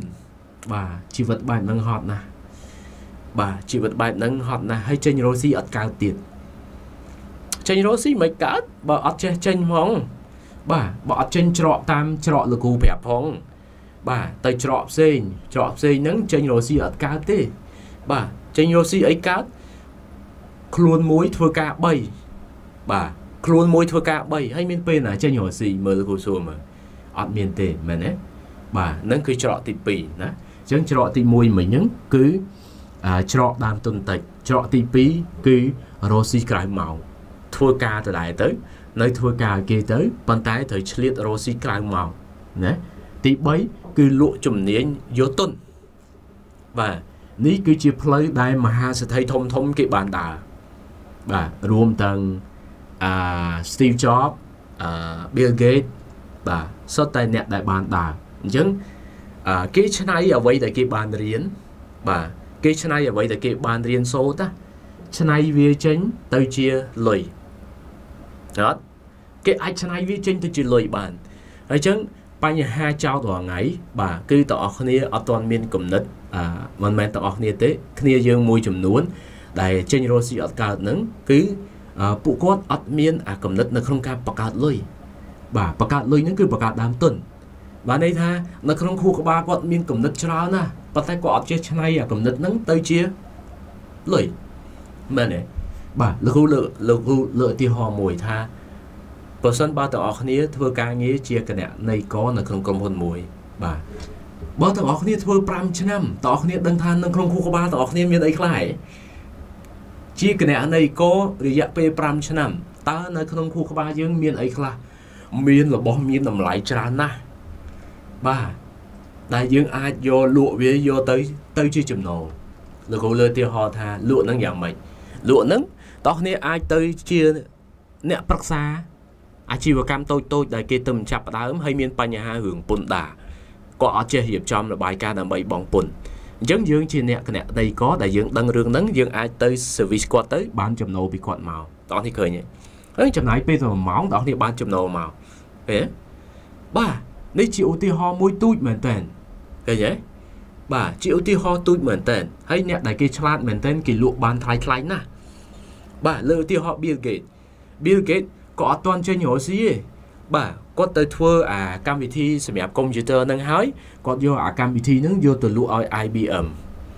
4បាទជីវិតបែបហ្នឹងហត់ណាស់បាទជីវិតបែបហ្នឹងហត់ណាស់ហើយចេញរស់ស៊ីអត់កើតទៀតចេញរស់ស៊ីមិនកើតបើអត់ចេះចេញហ្មងបាទបើអត់ចេញច្រកតាមច្រកលោកគ្រូប្រាប់ផងបាទទៅច្រកផ្សេងច្រកផ្សេងហ្នឹងចេញរស់ស៊ីអត់កើតទេបាទចេញរស់ស៊ីអីកើតខ្លួនមួយធ្វើការ3បាទខ្លួនមួយធ្វើការ3ហើយមានពេលណាចេញរស់ស៊ីមើលលោកគ្រូសួរមើលអត់មានទេមែនទេបាទហ្នឹងគឺច្រកទី2ណាអញ្ចឹងច្រកទី1មិញហ្នឹងគឺច្រកដើមទុនតិចច្រកទី2គឺរស់ស៊ីក្រៅម៉ោងធ្វើការដដែលទៅនៅធ្វើការគេទៅប៉ុន្តែត្រូវឆ្លៀតរស់ស៊ីក្រៅម៉ោងណាទី3គឺលក់ជំនាញយកទុនបាទនេះគឺជាផ្លូវដែលមហាសេដ្ឋីធំធំគេបានដើរបាទរួមទាំងអា Steve Jobs អា Bill Gates បាទសុទ្ធតែអ្នកដែលបានដើរអញ្ចឹងគេឆ្នៃអ្វីដែលគេបានរៀនបាទគេឆ្នៃអ្វីដែលគេបានរៀនសូត្រណាឆ្នៃវាចេញទៅជាលុយអត់គេអាចឆ្នៃវាចេញទៅជាលុយបានហើយអញ្ចឹងបញ្ហាចោលរាល់ថ្ងៃបាទគឺទាំងអស់គ្នាអត់ទាន់មានគំនិតអាមិនមែនទាំងអស់គ្នាទេគ្នាយើងមួយចំនួនដែលចេញរស់ស៊ីអត់កើតហ្នឹងគឺពួកគាត់អត់មានអាគំនិតនៅក្នុងការបង្កើតលុយបាទបង្កើតលុយហ្នឹងគឺបង្កើតដើមទុនបាទន័យថានៅក្នុងខួរក្បាលគាត់មានគំនិតច្រើនណាស់ប៉ុន្តែគាត់អត់ចេះឆ្នៃអាគំនិតហ្នឹងទៅជាលុយមែនទេបាទលោកគ្រូលើកលោកគ្រូលើកឧទាហរណ៍មួយថាបើសិនបើទាំងអស់គ្នាធ្វើការងារជាគណនេយ្យករនៅក្នុងក្រុមហ៊ុនមួយបាទបើទាំងអស់គ្នាធ្វើ5ឆ្នាំទាំងអស់គ្នាដឹងថានៅក្នុងខួរក្បាលទាំងអស់គ្នាមានអីខ្លះជាគណនេយ្យកររយៈពេល5ឆ្នាំតើនៅក្នុងខួរក្បាលយើងមានអីខ្លះមានរបស់មានតម្លៃច្រើនណាស់បាទដែលយើងអាចយកលក់វាយកទៅទៅជាចំណូលលោកគ្រូលើកឧទាហរណ៍ថាលក់ហ្នឹងយ៉ាងម៉េចលក់ហ្នឹងតោះគ្នាអាចទៅជាអ្នកប្រឹក្សាអាជីវកម្មតូចតូចដែលគេទៅចាប់ផ្ដើមហើយមានបញ្ហារឿងពន្ធដារគាត់អត់ចេះរៀបចំរបាយការណ៍ដើម្បីបង់ពន្ធអញ្ចឹងយើងជាអ្នកគណនេយ្យករដែលយើងដឹងរឿងហ្នឹងយើងអាចទៅ service គាត់ទៅបានចំណូលពីគាត់មកតោះនេះឃើញហើយចំណាយពេលទៅ1ម៉ោងតោះនេះបានចំណូលមកហេបាទនេះជាឧទាហរណ៍មួយទូចមែនតើឃើញទេបាទជាឧទាហរណ៍ទូចមែនតើហើយអ្នកដែលគេឆ្លាតមែនតើគេលក់បានថ្លៃថ្លៃណាស់បាទលើឧទាហរណ៍ Bill Gates Bill Gates ក៏អត់ទាន់ចេញរស់ស៊ីទេបាទគាត់ទៅធ្វើអាកម្មវិធីសម្រាប់កុំព្យូទ័រហ្នឹងហើយគាត់យកអាកម្មវិធីហ្នឹងយកទៅលក់ឲ្យ I B M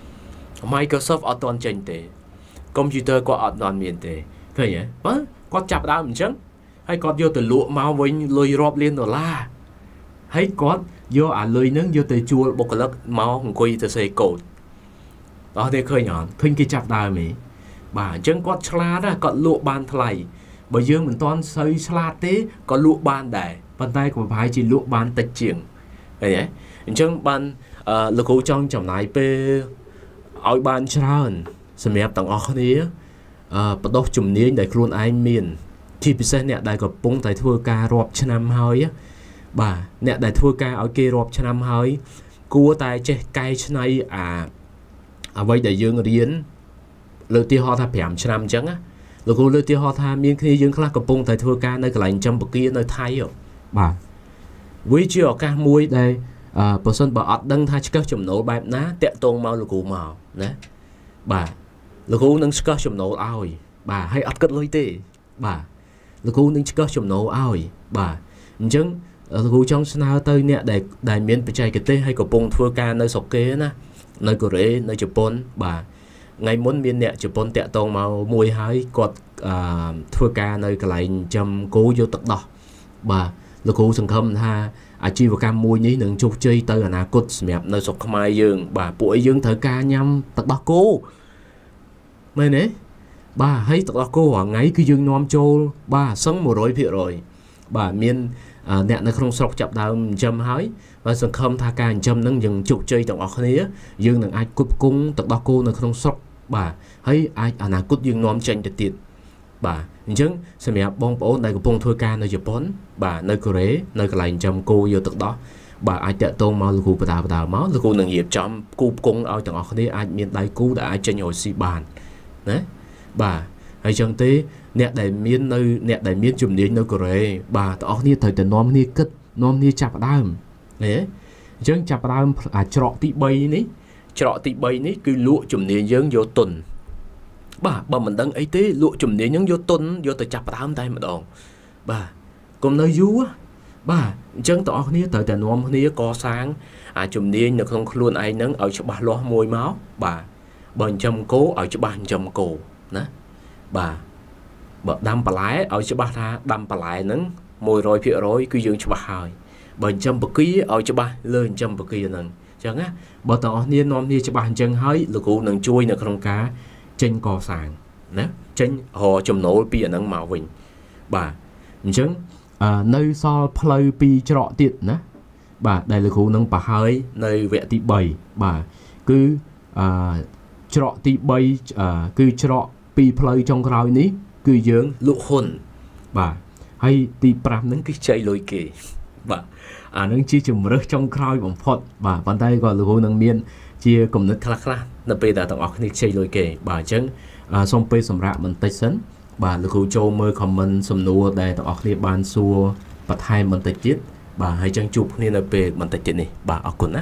Microsoft អត់ទាន់ចេញទេកុំព្យូទ័រគាត់អត់ទាន់មានទេឃើញទេបាទគាត់ចាប់ដើមអញ្ចឹងហើយគាត់យកទៅលក់មកវិញលុយរាប់លានដុល្លារហើយគាត់យកអាលុយហ្នឹងយកទៅជួលបុគ្គលិកមកអង្គុយទៅសេកូដអត់ទេឃើញអត់ឃើញគេចាប់ដើមហីបាទអញ្ចឹងគាត់ឆ្លាតណាស់គាត់លក់បានថ្លៃបើយើងមិនទាន់សូវឆ្លាតទេក៏លក់បានដែរប៉ុន្តែក៏ប្រហែលជាលក់បានតិចជាងឃើញទេអញ្ចឹងបានលោកគ្រូចង់ចំណាយពេលឲ្យបានច្រើនសម្រាប់ទាំងអស់គ្នាបដោះជំនាញដែលខ្លួនឯងមានជាពិសេសអ្នកដែលកំពុងតែធ្វើការរាប់ឆ្នាំហើយ bà nè đại thua ca ở kia rộp cho năm hơi cua tay che cây này à à vậy để dương riêng lựa tiêu ho tha bẻm cho năm trắng á lựa cô lựa tiêu ho tha miếng khi dương khác cầm bông tại thua ca nơi cái lạnh trong bậc kia nơi thay rồi bà với chưa ca muối đây à bờ sân bà ọt đăng thay các chùm nổ bài ná tẹt tôn màu lựa cô màu nè bà lựa cô nâng các chùm nổ ao bà hay ọt cất lôi tê bà lựa cô nâng các chùm nổ ao bà chẳng lựa trong sao tới nè để đại miền bị chạy cái tê hay cầm bông thua ca nơi sọc kế na nơi Korea nơi Japan bà ngày muốn miền nè Japan tẹt tôn màu mùi hái quạt thua ca nơi cái lạnh trong cố vô tận đỏ bà lựa cô sừng khâm ha à chi vào cam mùi nhí đừng chụp chơi tới là cốt mẹp nơi sọc mai dương bà buổi dương thời ca nhâm tật đỏ cô mày nè bà thấy tật đỏ cô hoàng ấy cứ dương nom châu bà sống một rồi phía rồi bà miền nè nó không sọc chập đào châm hái và sừng khâm tha ca châm nâng dừng chụp chơi tổng ở khné dương đừng ai cúp cung tật đỏ cô nó không sọc bà thấy ai à là cốt dương nom tranh tiệt bà nhưng xem mẹ bông bố này của bông thôi ca nơi Japan bà nơi Korea nơi cái lạnh trong cô vô tận đó bà ai tệ tôn mau lưu bà đào bà đào máu lưu nâng hiệp trong cô cung ở tầng ở đây ai miền đại cú đã ai trên nhồi xì bàn đấy bà hay chẳng thế nẹt đại miền nơi nẹt đại miền chùm đến nơi Korea bà ở đây thời từ nom ni cất nom ni chạp đam đấy chẳng chạp đam à trọ tị bay ní trọ tị bay ní cứ lụa chùm đến dướng vô tuần bà bà mình đang ấy thế lụa chùm đến những vô tuần vô từ chập đám tay mà đòn bà cùng nơi vú á bà chân tỏ ní tới từ nom ní co sáng à chùm đến được không luôn ai nắng ở cho bà lo môi máu bà bên trong cố ở cho bà trong cổ nè bà bà đâm bà lái ở cho bà ra đâm bà lại nắng môi rồi phía rồi cứ dương cho bà hỏi bên trong bậc ký ở cho bà lên trong bậc kia nè chẳng á bà tỏ ní nom ní cho bà chân hơi lực cụ nâng chui nè không cá trên co sàng nè trên họ chùm nổ pi ở nâng màu vinh bà chẳng à, nơi so play pi trọ tiệt nè bà đây là khu nâng bà hơi nơi vẽ tị bầy bà cứ à, trọ tị bầy à, cứ trọ pi play trong cái ní cứ dưỡng lụ hồn bà hay tị pram nâng cái chạy lôi kì bà à nâng chi chùm rớt trong cái bằng phật bà bàn tay gọi là khu nâng miên chia cùng nước khá khá nó bây giờ tặng ọc này chơi lôi kề bà chân xong bây sầm rạ mình tay sấn bà lực hữu châu mơ comment sầm nua đây tặng ọc này ban xua và hai mình tay chết bà hay chân chụp nên là về mình tay chết này bà ọc quần á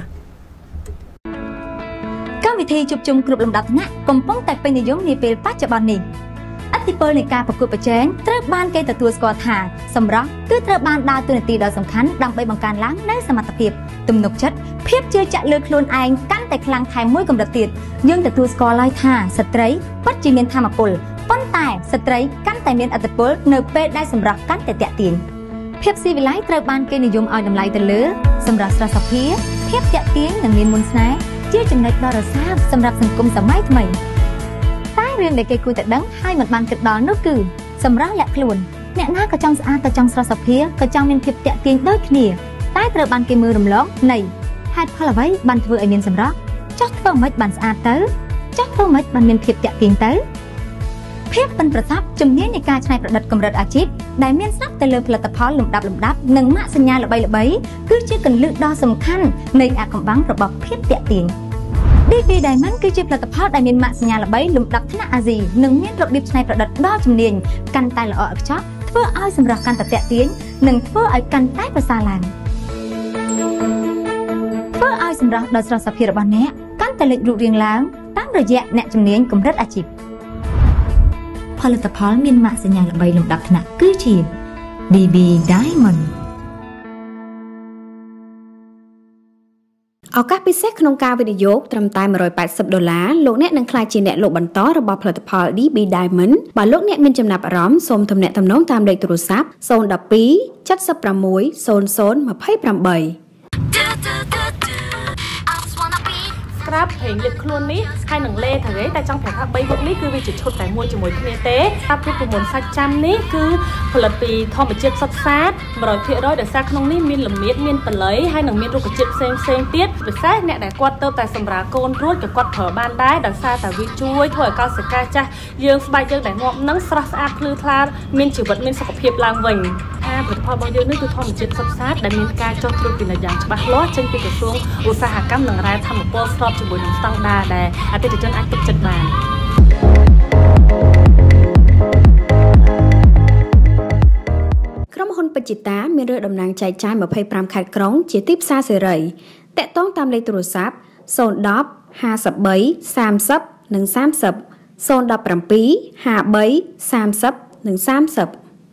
các vị thi chụp chung group làm đạp nè cùng phong tại bên giống như về phát cho bọn này Atipo này caประกวดประชันเติร์บ้านเกตตัวสกอตหาสำหรับคือเติร์บ้านดาวตัวตีดาวสำคัญดังไปบังการล้างในสมรรถภาพตุ่มนกชัดเพียบเชื่อจะเลือกโคลนไอกั้นแต่คลังไทยมวยกำลังติดยังแต่ตัวสกอตไล่ท่าสตรีปัจจิเมียนธรรมปุลป้นแต่สตรีกั้นแต่เมียนอัตโปลเนเป้ได้สำหรับกั้นแต่เตะตีนเพียบซีวิไลเติร์บ้านเกนิยมเอาดำไล่ตะเลือสำหรับสระสเพียเพียบเตะตีนอย่างเมียนมุนสไนเชื่อจำในดอร์ซาบสำหรับสังคมสมัยใหม่เรื่องเด็กเกคุยแต่ดังให้เหมือนมันกระดอนนึกคือสำรับแหลกขลุ่นเนี่ยน่ากระจังสะอาดกระจังสระสเพียกระจังเมียนเพียบเตะเตียงได้ขณีใต้เตอบันเกมือรำล้องในฮัดพลาไว้บันเทอไอเมียนสำรับจักเพิ่มมัดบันสะอาดเตอจักเพิ่มมัดบันเมียนเพียบเตะเตียงเตอเพียบเป็นประทับจุ่มเนี้ยในการใช้ประดับกำลังอาชีพได้เมียนซับแต่เลือผลิตภัณฑ์หลุมดับหลุมดับหนึ่งมะสัญญาละใบละใบคือเชื่อกันลึกดอสำคัญในอาคำบังระบบเพียบเตะเตียงดีวีไดมันคือจีผลิตภัณฑ์ได้มีมาสัญญาละใบหลุมดับธนาอาซีหนึ่งเมียนระบบใช้ประดับดอจำเนียนกันตายละออกช็อตเพื่อเอาสำหรับการตัดเตะเตียงหนึ่งเพื่อเอากันใต้ภาษาลางเพื่อเอาสำหรับดอสระสเพียรบันเนะกันแต่เล็กรูเรียงแล้วตั้งระยะแนจำเนียนกำลังอาชีพผลิตภัณฑ์มีมาสัญญาละใบหลุมดับธนาคือจีดีวีไดมันឱកាសពិសេសក្នុងការវិនិយោគត្រឹមតែone hundred eightyដុល្លារលោកអ្នកនឹងក្លាយជាអ្នកលក់បន្តរបស់ផលិតផល ឌី ប៊ី Diamond បើលោកអ្នកមានចំណាប់អារម្មណ៍សូមទំនាក់ទំនងតាមលេខទូរស័ព្ទzero one two seven six zero zero two eight ក្រាបព្រេងលឹកខ្លួននេះហើយនឹងលេថាទេតែចង់ប្រាប់ថាបីមុខនេះគឺវាជាឈុតតែមួយជាមួយគ្នាទេតាប់ពីប្រមុនសាច់ចាំនេះគឺផលិតពីធម្មជាតិសុទ្ធសាធone hundred percentដោយសារក្នុងនេះមានល្មៀតមានបល័យហើយនឹងមានរុក្ខជាតិផ្សេងផ្សេងទៀតពិសេសអ្នកដែលគាត់ទៅតែសម្រាប់កូនរួចក៏គាត់ប្រើបានដែរដោយសារតែវាជួយធ្វើឲ្យកោសិកាចាស់យើងស្បែកយើងដែលងាប់នឹងស្រស់ស្អាតភ្លឺថ្លាមានជីវិតមានសុខភាពឡើងវិញអាផលិតផលរបស់យើងនេះគឺធម្មជាតិសុទ្ធសាធដែលមានការចុះត្រួតពិនិត្យយ៉ាងច្បាស់លាស់ចេញពីក្រសួងឧស្សាហកម្មនិងរ៉ែធម្មពលស្របជាមួយនឹងស្តង់ដារដែលអតិថិជនអាចទុកចិត្តបានក្រុមហ៊ុនពេជ្ជតាមានរើតំណាងចែកចាយម្ភៃប្រាំខេត្តក្រុងជាទីផ្សារសេរីតាក់ទងតាមលេខទូរស័ព្ទศูนย์ หนึ่ง ห้า สาม สาม ศูนย์ និង สามสิบ ศูนย์ หนึ่ง เจ็ด ห้า สาม สาม ศูนย์ និង สามสิบ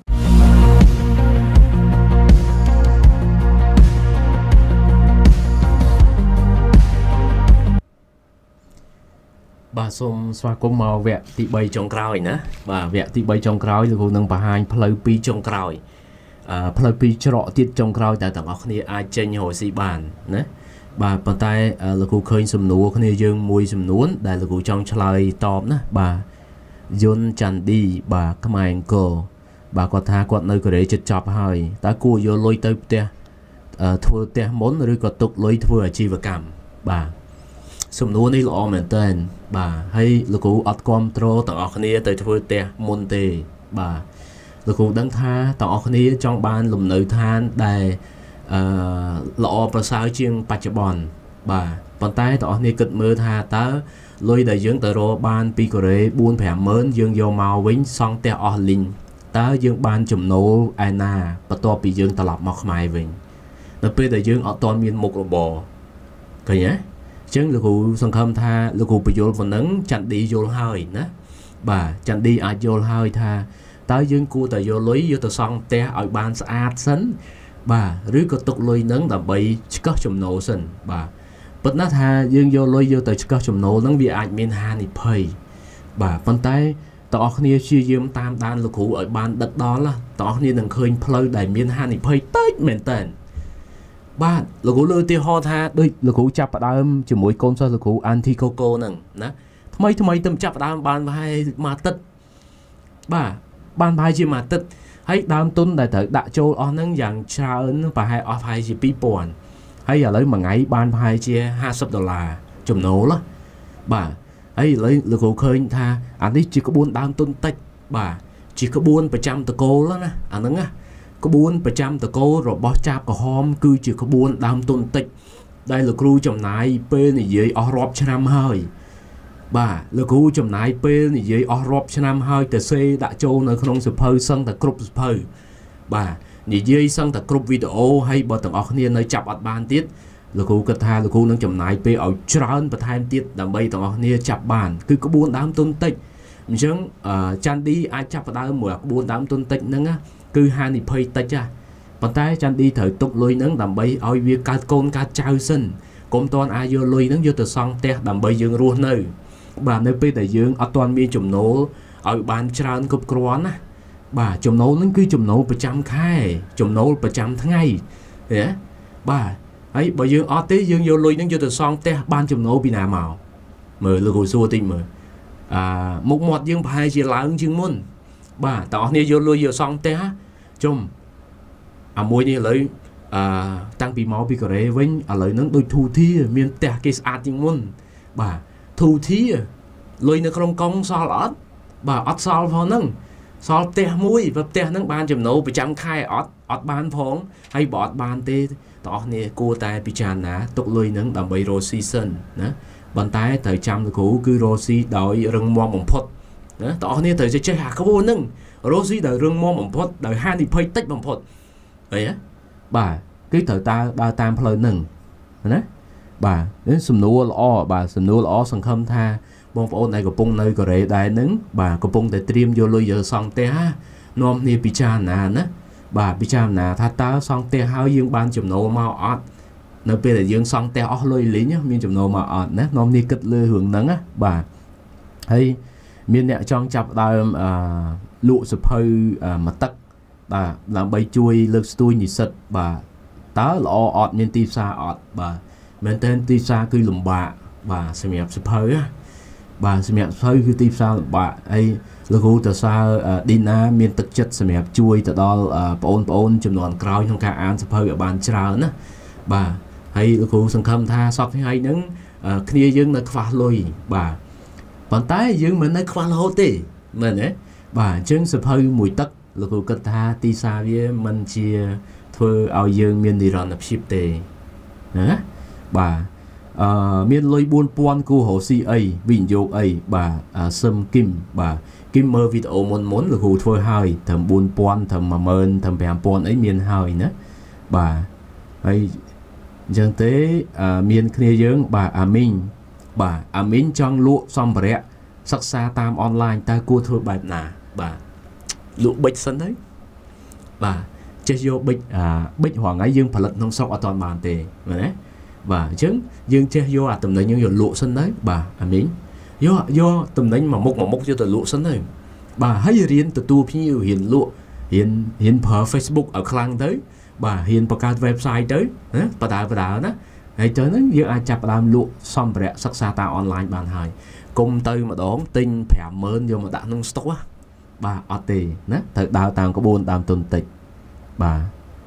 បាទសូមស្វាគមន៍មកវគ្គទីបីចុងក្រោយណាបាទវគ្គទីបីចុងក្រោយលោកគ្រូនឹងបង្ហាញផ្លូវពីរចុងក្រោយអឺផ្លូវពីរច្រកទៀតចុងក្រោយតែទាំងអស់គ្នាអាចចេញរកស៊ីបានណាបាទប៉ុន្តែលោកគ្រូឃើញសំណួរគ្នាយើងមួយសំណួរដែលលោកគ្រូចង់ឆ្លើយតបណាបាទយុនច័ន្ទឌីបាទខ្មែរអង្គរបាទគាត់ថាគាត់នៅកូរ៉េជិតចប់ហើយតើគួរយកលុយទៅផ្ទះធ្វើផ្ទះមុនឬក៏ទុកលុយធ្វើអាជីវកម្មបាទសំណួរនេះល្អមែនតើបាទហើយលោកគ្រូអត់គ្រប់គ្រងទាំងអស់គ្នាទៅធ្វើផ្ទះមុនទេបាទលោកគ្រូដឹងថាទាំងអស់គ្នាចង់បានលំនៅឋានដែលអឺល្អប្រសើរជាងបច្ចុប្បន្នបាទប៉ុន្តែទាំងអស់គ្នាគិតមើលថាតើលុយដែលយើងទៅរកបានពីកូរ៉េបួន ប្រាំម៉ឺនយើងយកមកវិញសង់ផ្ទះអស់លីងតើយើងបានចំណូលឯណាបន្ទាប់ពីយើងត្រឡប់មកខ្មែរវិញនៅពេលដែលយើងអត់ទាន់មានមុខរបរឃើញទេចឹងលោកគ្រូសង្ឃឹមថាលោកគ្រូបញ្យល់ប៉ុណ្ណឹងច័ន្ទឌីយល់ហើយណាបាទច័ន្ទឌីអាចយល់ហើយថាតើយើងគួរតែយកលុយយកទៅសង់ផ្ទះឲ្យបានស្អាតសិនបាទឬក៏ទុកលុយនឹងដើម្បីឆ្កឹះចំណូលសិនបាទប៉ុន្តែថាយើងយកលុយយកទៅឆ្កឹះចំណូលនឹងវាអាចមានហានិភ័យបាទប៉ុន្តែតើអស់គ្នាព្យាយាមតាមដានលោកគ្រូឲ្យបានដិតដល់តើអស់គ្នានឹងឃើញផ្លូវដែលមានហានិភ័យតិចមែនតើបាទលោកគ្រូលើឧទាហរណ៍ថាដូចលោកគ្រូចាប់ផ្ដើមជាមួយកូនសិស្សលោកគ្រូអានធីកូកូហ្នឹងណាថ្មីថ្មីទៅចាប់ផ្ដើមបានប្រហែលមួយអាទិត្យបាទបានប្រហែលជាមួយអាទិត្យហើយដើមទុនដែលត្រូវដាក់ចូលអស់ហ្នឹងយ៉ាងច្រើនប្រហែលអស់ប្រហែលជាពីរពាន់ហើយឥឡូវមួយថ្ងៃបានប្រហែលជាห้าสิบដុល្លារចំណូលបាទហើយឥឡូវលោកគ្រូឃើញថាអានេះជាក្បួនដើមទុនតិចបាទជាក្បួនប្រចាំតកូលណាអាហ្នឹងណាក្បួនប្រចាំតកូលរបស់ចាបក្រហមគឺជាក្បួនដើមទុនតិចដែលលោកគ្រូចំណាយពេលនិយាយអស់រាប់ឆ្នាំហើយបាទលោកគ្រូចំណាយពេលនិយាយអស់រាប់ឆ្នាំហើយទៅសេដាក់ចូលនៅក្នុងសភៅសឹងតែគ្រប់សភៅបាទនិយាយសឹងតែគ្រប់វីដេអូហើយបើទាំងអស់គ្នានៅចាប់អត់បានទៀតលោកគ្រូគិតថាលោកគ្រូនឹងចំណាយពេលឲ្យច្រើនបន្ថែមទៀតដើម្បីទាំងអស់គ្នាចាប់បានគឺក្បួនដើមទុនតិចអញ្ចឹងច័ន្ទឌីអាចចាប់ផ្ដើមមួយក្បួនដើមទុនតិចហ្នឹងគឺហានិភ័យតិចហ่ะប៉ុន្តែច័ន្ទឌីត្រូវទុកលុយហ្នឹងដើម្បីឲ្យវាកើតកូនកើតចៅសិនកុំតន់អាចយកលុយហ្នឹងយកទៅសង់ផ្ទះដើម្បីយើងរស់នៅបាទនៅពេលដែលយើងអត់ទាន់មានចំណូលឲ្យបានច្រើនគ្រប់គ្រាន់ណាបាទចំណូលហ្នឹងគឺចំណូលប្រចាំខែចំណូលប្រចាំថ្ងៃហ៎បាទហើយបើយើងអត់ទេយើងយកលុយហ្នឹងយកទៅសង់ផ្ទះបានចំណូលពីណាមកមើលលោកគ្រូសួរតិចមើលអាមុខមាត់យើងប្រហែលជាឡើងជាងមុនបាទតើអស់គ្នាយកលុយយកសង់ផ្ទះជុំអាមួយនេះឥឡូវអឺតាំងពីមកពីកូរ៉េវិញឥឡូវហ្នឹងដូចធូធាមានផ្ទះគេស្អាតជាងមុនបាទធូធាលុយនៅក្នុងកុងសល់អត់បាទអត់សល់ផងហ្នឹងសល់ផ្ទះមួយបើផ្ទះហ្នឹងបានចំណូលប្រចាំខែអត់អត់បានផងហើយបើអត់បានទេតើអស់គ្នាគួរតែពិចារណាទុកលុយហ្នឹងដើម្បីរកស៊ីសិនណាប៉ុន្តែត្រូវចាំលោកគ្រូគឺរកស៊ីដោយរឹងមាំបំផុតណាតើអស់គ្នាត្រូវចេះអាក្បួនហ្នឹងរកស៊ីដោយរឹងមាំបំផុតដោយហានិភ័យតិចបំផុតអីហ៎បាទគឺត្រូវតើដើរតាមផ្លូវហ្នឹងណាបាទនេះសំណួរល្អបាទសំណួរល្អសង្ឃឹមថាបងប្អូនដែលកំពុងនៅកូរ៉េដែរហ្នឹងបាទកំពុងតែត្រៀមយកលុយយកសង់ផ្ទះនាំគ្នាពិចារណាណាបាទពិចារណាថាតើសង់ផ្ទះហើយយើងបានចំណូលមកអត់នៅពេលដែលយើងសង់ផ្ទះអស់លុយលីងមានចំណូលមកអត់ណានាំគ្នាគិតលើរឿងហ្នឹងណាបាទហើយមានអ្នកចង់ចាប់ដើមអឺលក់សភៅមួយទឹកបាទដើម្បីជួយលើកស្ទួយនិស្សិតបាទតើល្អអត់មានទីផ្សារអត់បាទមែនតើទីផ្សារគឺលំបាកបាទសម្រាប់សភៅណាបាទសម្រាប់សភៅគឺទីផ្សារលំបាកហើយលោកគ្រូតសើឌីណាមានទឹកចិត្តសម្រាប់ជួយទៅដល់បងប្អូនចំនួនក្រោយក្នុងការអានសភៅឲ្យបានច្រើនណាបាទហើយលោកគ្រូសង្ឃឹមថាសប្តាហ៍ថ្ងៃហ្នឹងគ្នាយើងនៅខ្វះលុយបាទប៉ុន្តែយើងមិននៅខ្វះរហូតទេមែនទេបាទអញ្ចឹងសភៅមួយទឹកលោកគ្រូគិតថាទីផ្សារវាមិនជាធ្វើឲ្យយើងមាននិរន្តរភាពទេណាបាទអឺមានលុយbốnពាន់គូរកស៊ីអីវិនិយោគអីបាទសឹមគឹមបាទគឹមមើលវីដេអូមុនមុនលោកគ្រូធ្វើហើយត្រឹមbốnពាន់ត្រឹមmột nghìnត្រឹមfiveពាន់អីមានហើយណាបាទហើយអញ្ចឹងទេមានគ្នាយើងបាទអាមីងបាទអាមីងចង់លក់សម្ភារៈសិក្សាតាមអនឡាញតើគួរធ្វើបែបណាបាទលក់ប៊ិចសិនទៅបាទចេះយកប៊ិចអាប៊ិចរងថ្ងៃយើងផលិតក្នុងស្រុកអត់ទាន់បានទេមែនទេបាទអញ្ចឹងយើងចេះយកអាតំណែងយើងយកលក់សិនទៅបាទអាមីងយកយកតំណែងមួយមុខមួយមុខយកទៅលក់សិនទៅបាទហើយរៀនទទួលភ្ញៀវរៀនលក់រៀនរៀនប្រើ Facebook ឲ្យខ្លាំងទៅបាទរៀនបង្កើត website ទៅណាបដាបដាណាហើយទៅហ្នឹងយើងអាចចាប់ផ្ដើមលក់សម្ភារៈសិក្សាតាមអនឡាញបានហើយកុំទៅម្ដងទិញfiveម៉ឺនយកមកដាក់ក្នុងស្តុកបាទអត់ទេណាត្រូវដើរតាមក្បួនតាមទុនតិចបាទ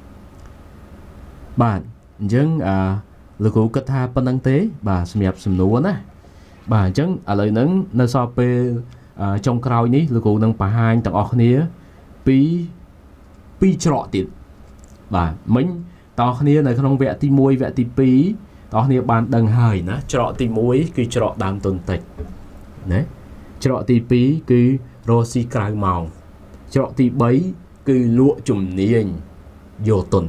បាទអញ្ចឹងអឺលោកគ្រូគិតថាប៉ុណ្្នឹងទេបាទសម្រាប់សំណួរណាបាទអញ្ចឹងឥឡូវហ្នឹងនៅសល់ពេលចុងក្រោយនេះលោកគ្រូនឹងបង្ហាញទាំងអស់គ្នាពីពីរច្រកទៀតបាទមិញតោះគ្នានៅក្នុងវគ្គទីoneវគ្គទីtwoតោះគ្នាបានដឹងហើយណាច្រកទីoneគឺច្រកដើមទុនតិចណាច្រកទីtwoគឺរកស៊ីក្រៅម៉ោងច្រកទីthreeគឺលក់ជំនាញយកទុន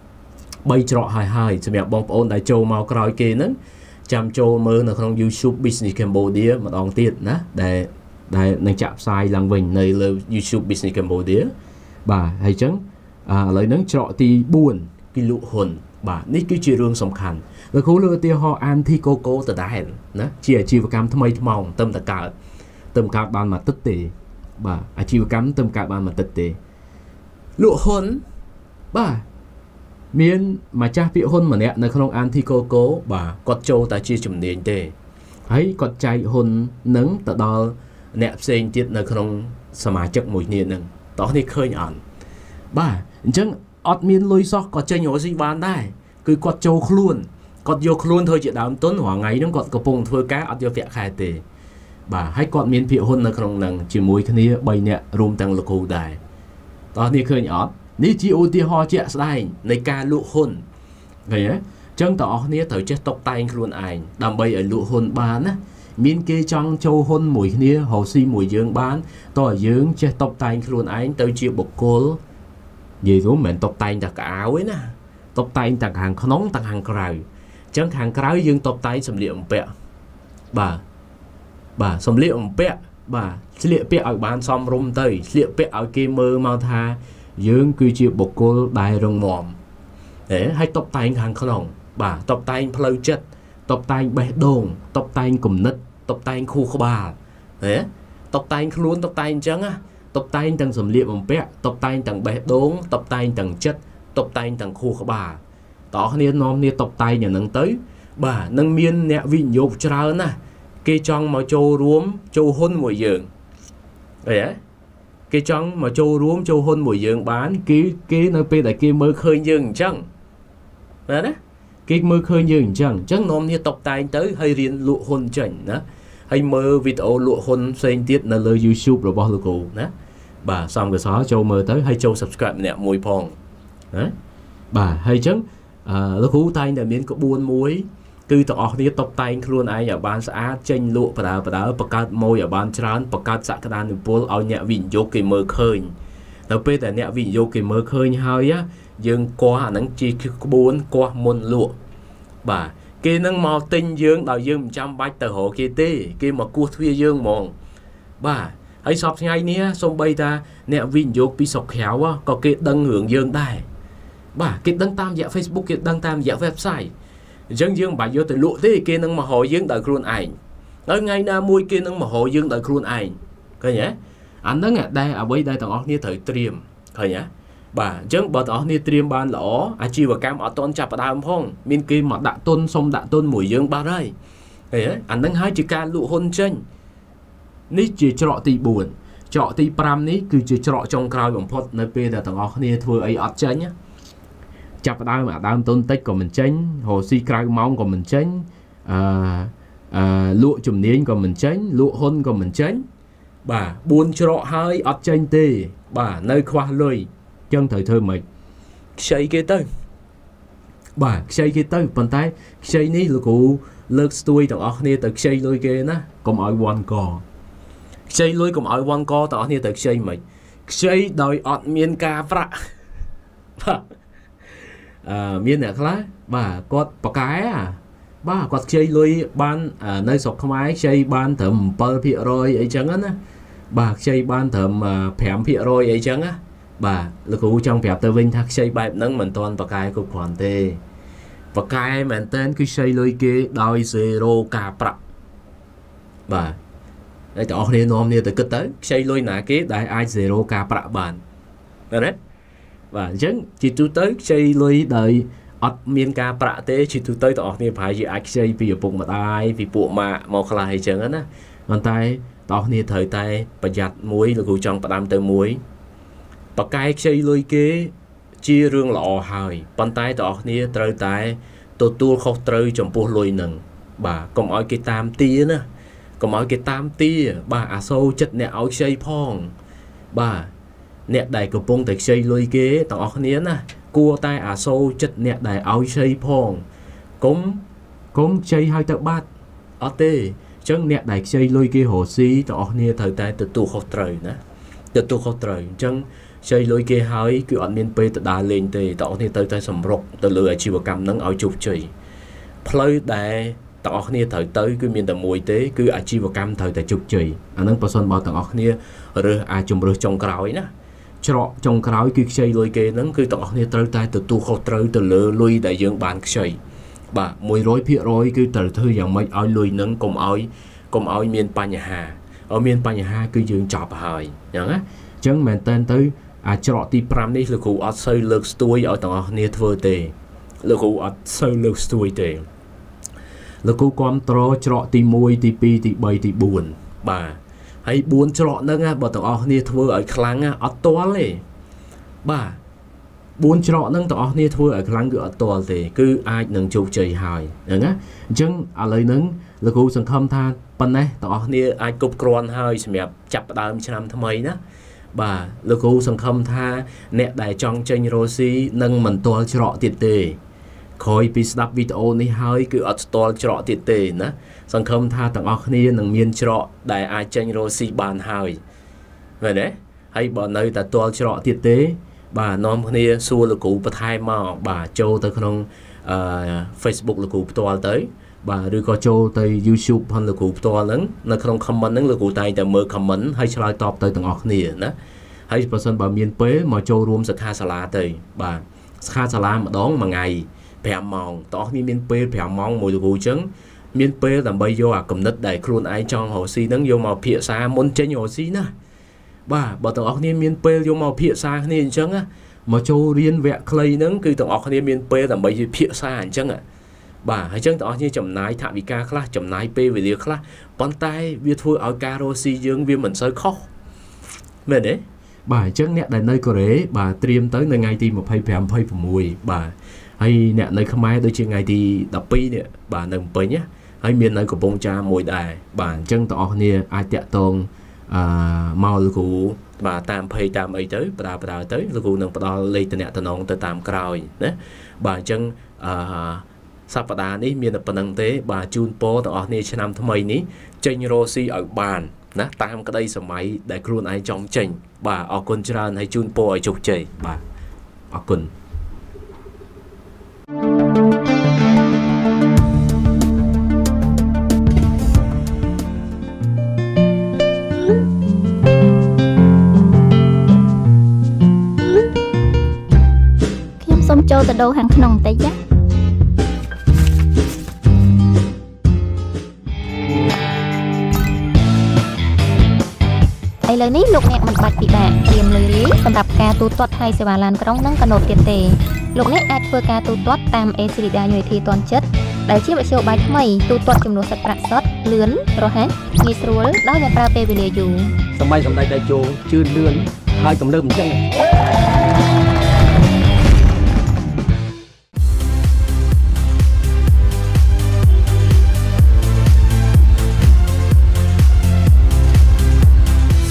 3ច្រកហើយហើយសម្រាប់បងប្អូនដែលចូលមកក្រោយគេហ្នឹងចាំចូលមើលនៅក្នុង YouTube Business Cambodia ម្ដងទៀតណាដែលដែលនឹងចាក់ផ្សាយឡើងវិញនៅលើ YouTube Business Cambodia បាទហើយអញ្ចឹងឥឡូវហ្នឹងច្រកទីfourគឺលក់ហ៊ុនបាទនេះគឺជារឿងសំខាន់លោកគ្រូលើកឧទាហរណ៍ Anti Coco ដដែលណាជាអាជីវកម្មថ្មីថ្មោងទៅតែកើតទៅកើតបានមួយទឹកទេបាទអាជីវកម្មទៅកើតបានមួយទឹកទេលក់ហ៊ុនបាទមានម្ចាស់ពាក្យហ៊ុនម្នាក់នៅក្នុង Anti Coco បាទគាត់ចូលតែជាជំនាញទេហើយគាត់ចែកហ៊ុននឹងទៅដល់អ្នកផ្សេងទៀតនៅក្នុងសមាជិកមួយគ្នានឹងតោះនេះឃើញអត់បាទអញ្ចឹងអត់មានលុយសោះក៏ចេញរកស៊ីបានដែរគឺគាត់ចូលខ្លួនគាត់យកខ្លួនធ្វើជាដើមទុនរាល់ថ្ងៃហ្នឹងគាត់កំពុងធ្វើការអត់យកប្រាក់ខែទេបាទហើយគាត់មានភាគហ៊ុននៅក្នុងហ្នឹងជាមួយគ្នាthreeនាក់រួមទាំងលោកគ្រូដែរតោះនេះឃើញអត់នេះជាឧទាហរណ៍ជាក់ស្ដែងនៃការលក់ហ៊ុនឃើញទេអញ្ចឹងតើអស់គ្នាត្រូវចេះតុបតែងខ្លួនឯងដើម្បីឲ្យលក់ហ៊ុនបានណាមានគេចង់ចូលហ៊ុនមួយគ្នារកស៊ីមួយយើងបានតើយើងចេះតុបតែងខ្លួនឯងទៅជាបុគ្គលនិយាយទៅមិនមែនតុបតែងតែកៅអៅទេណាតុបតែងទាំងខាងក្នុងទាំងខាងក្រៅអញ្ចឹងខាងក្រៅយើងតុបតែងសម្លៀកបំពាក់បាទបាទសម្លៀកបំពាក់បាទស្លៀកពាក់ឲ្យបានសមរម្យទៅស្លៀកពាក់ឲ្យគេមើលមកថាយើងគឺជាបុគ្គលដែលរឹងមាំហេហើយតុបតែងខាងក្នុងបាទតុបតែងផ្លូវចិត្តតុបតែងបេះដូងតុបតែងគំនិតតុបតែងខួរក្បាលហេតុបតែងខ្លួនតុបតែងអញ្ចឹងណាតុបតែងទាំងសម្លៀកបំពាក់តុបតែងទាំងបេះដូងតុបតែងទាំងចិត្តតុបតែងទាំងខួរក្បាលតោះគ្នានាំគ្នាតុបតែងយ៉ាងហ្នឹងទៅបាទនឹងមានអ្នកវិនិយោគច្រើនណាស់គេចង់មកចូលរួមចូលហ៊ុនមួយយើងអីហ៎គេចង់មកចូលរួមចូលហ៊ុនមួយយើងបានគឺគេនៅពេលដែលគេមើលឃើញយើងអញ្ចឹងណាណាគេមើលឃើញយើងអញ្ចឹងអញ្ចឹងនាំគ្នាតុបតែងទៅហើយរៀនលក់ហ៊ុនចេញណាហើយមើលវីដេអូលក់ហ៊ុនផ្សេងទៀតនៅលើ YouTube របស់លោកគ្រូណាបាទសំកសលចូលមើលទៅហើយចូល Subscribe ម្នាក់មួយផងណាបាទហើយអញ្ចឹងអឺលោកគ្រូតែងតែមានក្បួនមួយគឺទាំងអស់គ្នាតុបតែងខ្លួនឯងឲ្យបានស្អាតចេញលក់បដើបដើបង្កើតម៉ួយឲ្យបានច្រើនបង្កើតសក្តានុពលឲ្យអ្នកវិនិយោគគេមើលឃើញដល់ពេលតែអ្នកវិនិយោគគេមើលឃើញហើយយើងគាស់អាហ្នឹងជាក្បួនគាស់មុនលក់បាទគេនឹងមកទិញយើងដោយយើងមិនចាំបាច់ទៅរកគេទេគេមកគោះទ្វារយើងហ្មងបាទហើយសពថ្ងៃនេះសូម្បីតាអ្នកវិនិយោគពីស្រុកក្រៅក៏គេដឹងរឿងយើងដែរបាទគេដឹងតាមរយៈ Facebook គេដឹងតាមរយៈ website អញ្ចឹងយើងមិនបាច់យកទៅលក់ទេគេនឹងមករកយើងដោយខ្លួនឯងហើយថ្ងៃណាមួយគេនឹងមករកយើងដោយខ្លួនឯងឃើញទេអាហ្នឹងដែលអ្វីដែលទាំងអស់គ្នាត្រូវត្រៀមឃើញទេបាទអញ្ចឹងបើទាំងអស់គ្នាត្រៀមបានល្អអាជីវកម្មអត់ទាន់ចាប់ផ្ដើមផងមានគេមកដាក់ទុនសុំដាក់ទុនមួយយើងបាត់ហើយឃើញទេអាហ្នឹងហើយជាការលក់ហ៊ុនចេញនេះជាច្រកទីfourច្រកទីfiveនេះគឺជាច្រកចុងក្រោយបំផុតនៅពេលដែលទាំងអស់គ្នាធ្វើអីអត់ចេញចាប់ផ្ដើមអាដើមទុនតិចក៏មិនចេញរកស៊ីក្រៅម៉ោងក៏មិនចេញអឺអឺលក់ជំនាញក៏មិនចេញលក់ហ៊ុនក៏មិនចេញបាទbốnច្រកហើយអត់ចេញទេបាទនៅខ្វះលុយចឹងត្រូវធ្វើម៉េចខ្ចីគេទៅបាទខ្ចីគេទៅប៉ុន្តែខ្ចីនេះលោកគ្រូលើកស្ទួយទាំងអស់គ្នាទៅខ្ចីលុយគេណាកុំឲ្យវាន់កខ្ចីលុយកុំឲ្យវាន់កទាំងអស់គ្នាទៅខ្ចីមិនខ្ចីដោយអត់មានការប្រាក់បាទអឺមានអ្នកខ្លះបាទគាត់ប៉កែបាទគាត់ខ្ចីលុយបាននៅស្រុកខ្មែរខ្ចីបានត្រឹមbảyភាគរយអីចឹងណាបាទខ្ចីបានត្រឹម5ភាគរយអីចឹងណាបាទលោកគ្រូចង់ប្រាប់ទៅវិញថាខ្ចីបែបហ្នឹងមិនទាន់ប៉កែគ្រប់គ្រាន់ទេប៉កែមែនតើគឺខ្ចីលុយគេដោយ0ការប្រាក់បាទហើយទាំងអស់គ្នានាំគ្នាទៅគិតទៅខ្ចីលុយណាគេដែលអាច0ការប្រាក់បានឃើញទេបាទអញ្ចឹងជាទូទៅខ្ចីលុយដោយអត់មានការប្រាក់ទេជាទូទៅទាំងអស់គ្នាប្រហែលជាអាចខ្ចីពីឪពុកម្ដាយពីពួកម៉ាក់មកខ្លះអីចឹងណាប៉ុន្តែទាំងអស់គ្នាត្រូវតែប្រយ័ត្នមួយលោកគ្រូចង់ផ្ដាំទៅមួយប៉កែខ្ចីលុយគេជារឿងល្អហើយប៉ុន្តែទាំងអស់គ្នាត្រូវតែទទួលខុសត្រូវចំពោះលុយនឹងបាទកុំឲ្យគេតាមទាណាកុំឲ្យគេតាមទាបាទអាសូរចិត្តអ្នកឲ្យខ្ចីផងបាទអ្នកដែលកំពុងតែខ្ចីលុយគេទាំងអស់គ្នាណាគួរតែអាសូរចិត្តអ្នកដែលឲ្យខ្ចីផងកុំកុំខ្ចីឲ្យទៅបាត់អត់ទេអញ្ចឹងអ្នកដែលខ្ចីលុយគេរស់ស៊ីទាំងអស់គ្នាត្រូវតែទទួលខុសត្រូវណាទទួលខុសត្រូវអញ្ចឹងខ្ចីលុយគេហើយគឺអត់មានពេលទៅដើរលេងទេទាំងអស់គ្នាត្រូវតែសម្រុកទៅលើអាជីវកម្មហ្នឹងឲ្យជោគជ័យផ្លូវដែលទាំងអស់គ្នាត្រូវទៅគឺមានតែមួយទេគឺអាជីវកម្មត្រូវតែជោគជ័យអាហ្នឹងបើសិនបើទាំងអស់គ្នារើសអាចជំរើសចុងក្រោយណាច្រកចុងក្រោយគឺខ្ចីលុយគេហ្នឹងគឺទាំងអស់គ្នាត្រូវតែទទួលខុសត្រូវទៅលើលុយដែលយើងបានខ្ចីបាទ100ភាគរយគឺត្រូវធ្វើយ៉ាងម៉េចឲ្យលុយហ្នឹងកុំឲ្យកុំឲ្យមានបញ្ហាឲ្យមានបញ្ហាគឺយើងចប់ហើយអញ្ចឹងណាអញ្ចឹងមែនតើទៅអាច្រកទី5នេះលោកគ្រូអត់សូវលើកស្ទួយឲ្យទាំងអស់គ្នាធ្វើទេលោកគ្រូអត់សូវលើកស្ទួយទេលោកគ្រូគ្រប់ត្រច្រកទី1ទី2ទី3ទី4បាទហើយ4ច្រកហ្នឹងបើទាំងអស់គ្នាធ្វើឲ្យខ្លាំងអត់ទាល់ទេបាទ4ច្រកហ្នឹងទាំងអស់គ្នាធ្វើឲ្យខ្លាំងគឺអត់ទាល់ទេគឺអាចនឹងជោគជ័យហើយហ្នឹងណាអញ្ចឹងឥឡូវហ្នឹងលោកគ្រូសង្ឃឹមថាប៉ុណ្ណេះទាំងអស់គ្នាអាចគ្រប់គ្រាន់ហើយសម្រាប់ចាប់ផ្ដើមឆ្នាំថ្មីណាបាទលោកគ្រូសង្ឃឹមថាអ្នកដែលចង់ចេញរស់ស៊ីនឹងមិនទាល់ច្រកទៀតទេក្រោយពីស្ដាប់វីដេអូនេះហើយគឺអត់ស្ទាល់ច្រកទៀតទេណាសង្ឃឹមថាទាំងអស់គ្នានឹងមានច្រកដែលអាចចេញរស់ស៊ីបានហើយមែនទេហើយបើនៅតែទាល់ច្រកទៀតទេបាទនាំគ្នាសួរលោកគ្រូបន្ថែមមកបាទចូលទៅក្នុងអឺ Facebook លោកគ្រូផ្ទាល់ទៅបាទឬក៏ចូលទៅ YouTube ផងលោកគ្រូផ្ទាល់ហ្នឹងនៅក្នុង comment ហ្នឹងលោកគ្រូតែងតែមើល comment ហើយឆ្លើយតបទៅទាំងអស់គ្នាណាហើយបើសិនបើមានពេលមកចូលរួមសិក្ខាសាលាទៅបាទសិក្ខាសាលាម្ដងមួយថ្ងៃ5ម៉ោងតោះមានពេល5ម៉ោងមួយលោកគ្រូអញ្ចឹងមានពេលដើម្បីយកអាគំនិតដែលខ្លួនឯងចង់រកស៊ីហ្នឹងយកមកពិភាក្សាមុនចេញរកស៊ីណាបាទបើទាំងអស់គ្នាមានពេលយកមកពិភាក្សាគ្នាអញ្ចឹងមកចូលរៀនវគ្គខ្លីហ្នឹងគឺទាំងអស់គ្នាមានពេលដើម្បីពិភាក្សាអញ្ចឹងបាទហើយអញ្ចឹងទាំងអស់គ្នាចំណាយថវិកាខ្លះចំណាយពេលវេលាខ្លះប៉ុន្តែវាធ្វើឲ្យការរកស៊ីយើងវាមិនសូវខុសមែនទេបាទអញ្ចឹងអ្នកដែលនៅកូរ៉េបាទត្រៀមទៅនៅថ្ងៃទី25 26បាទហើយអ្នកនៅខ្មែរដូចជាថ្ងៃទី12នេះបាទនៅភ្នំពេញណាហើយមាននៅកំពង់ចាមមួយដែរបាទអញ្ចឹងទាំងអស់គ្នាអាចតាក់ទងអឺមកលោកគ្រូបាទតាមเพจតាមអីទៅបដាបដាទៅលោកគ្រូនឹងផ្ដល់លេខតំណតំណងទៅតាមក្រោយណាបាទអញ្ចឹងអឺសប្តាហ៍នេះមានតែប៉ុណ្្នឹងទេបាទជូនពរទាំងអស់គ្នាឆ្នាំថ្មីនេះចេញរកស៊ីឲ្យបានណាតាមក្តីសម័យដែលខ្លួនឯងចង់ចេញបាទអរគុណច្រើនហើយជូនពរឲ្យជោគជ័យបាទអរគុណខ្ញុំសូមចូលទៅដូរខាងក្នុងបន្តិចណាឥឡូវនេះលោកអ្នកមិនបាច់ពិបាកត្រៀមលុយរាយសម្រាប់ការទូទាត់ហើយសេវាឡានក្រុងនិងកាណូតទៀតទេលោកអ្នកអាចធ្វើការទូទាត់តាម Eslida Unity ទាន់ចិត្តដែលជាមធ្យោបាយថ្មីទូទាត់ចំនួនសាច់ប្រាក់សុទ្ធលឿនរហ័សងាយស្រួលដោយមិនប្រើពេលវេលាយូរសម័យសម្ដេចតេជោជឿនលឿនហើយទំនើបអញ្ចឹង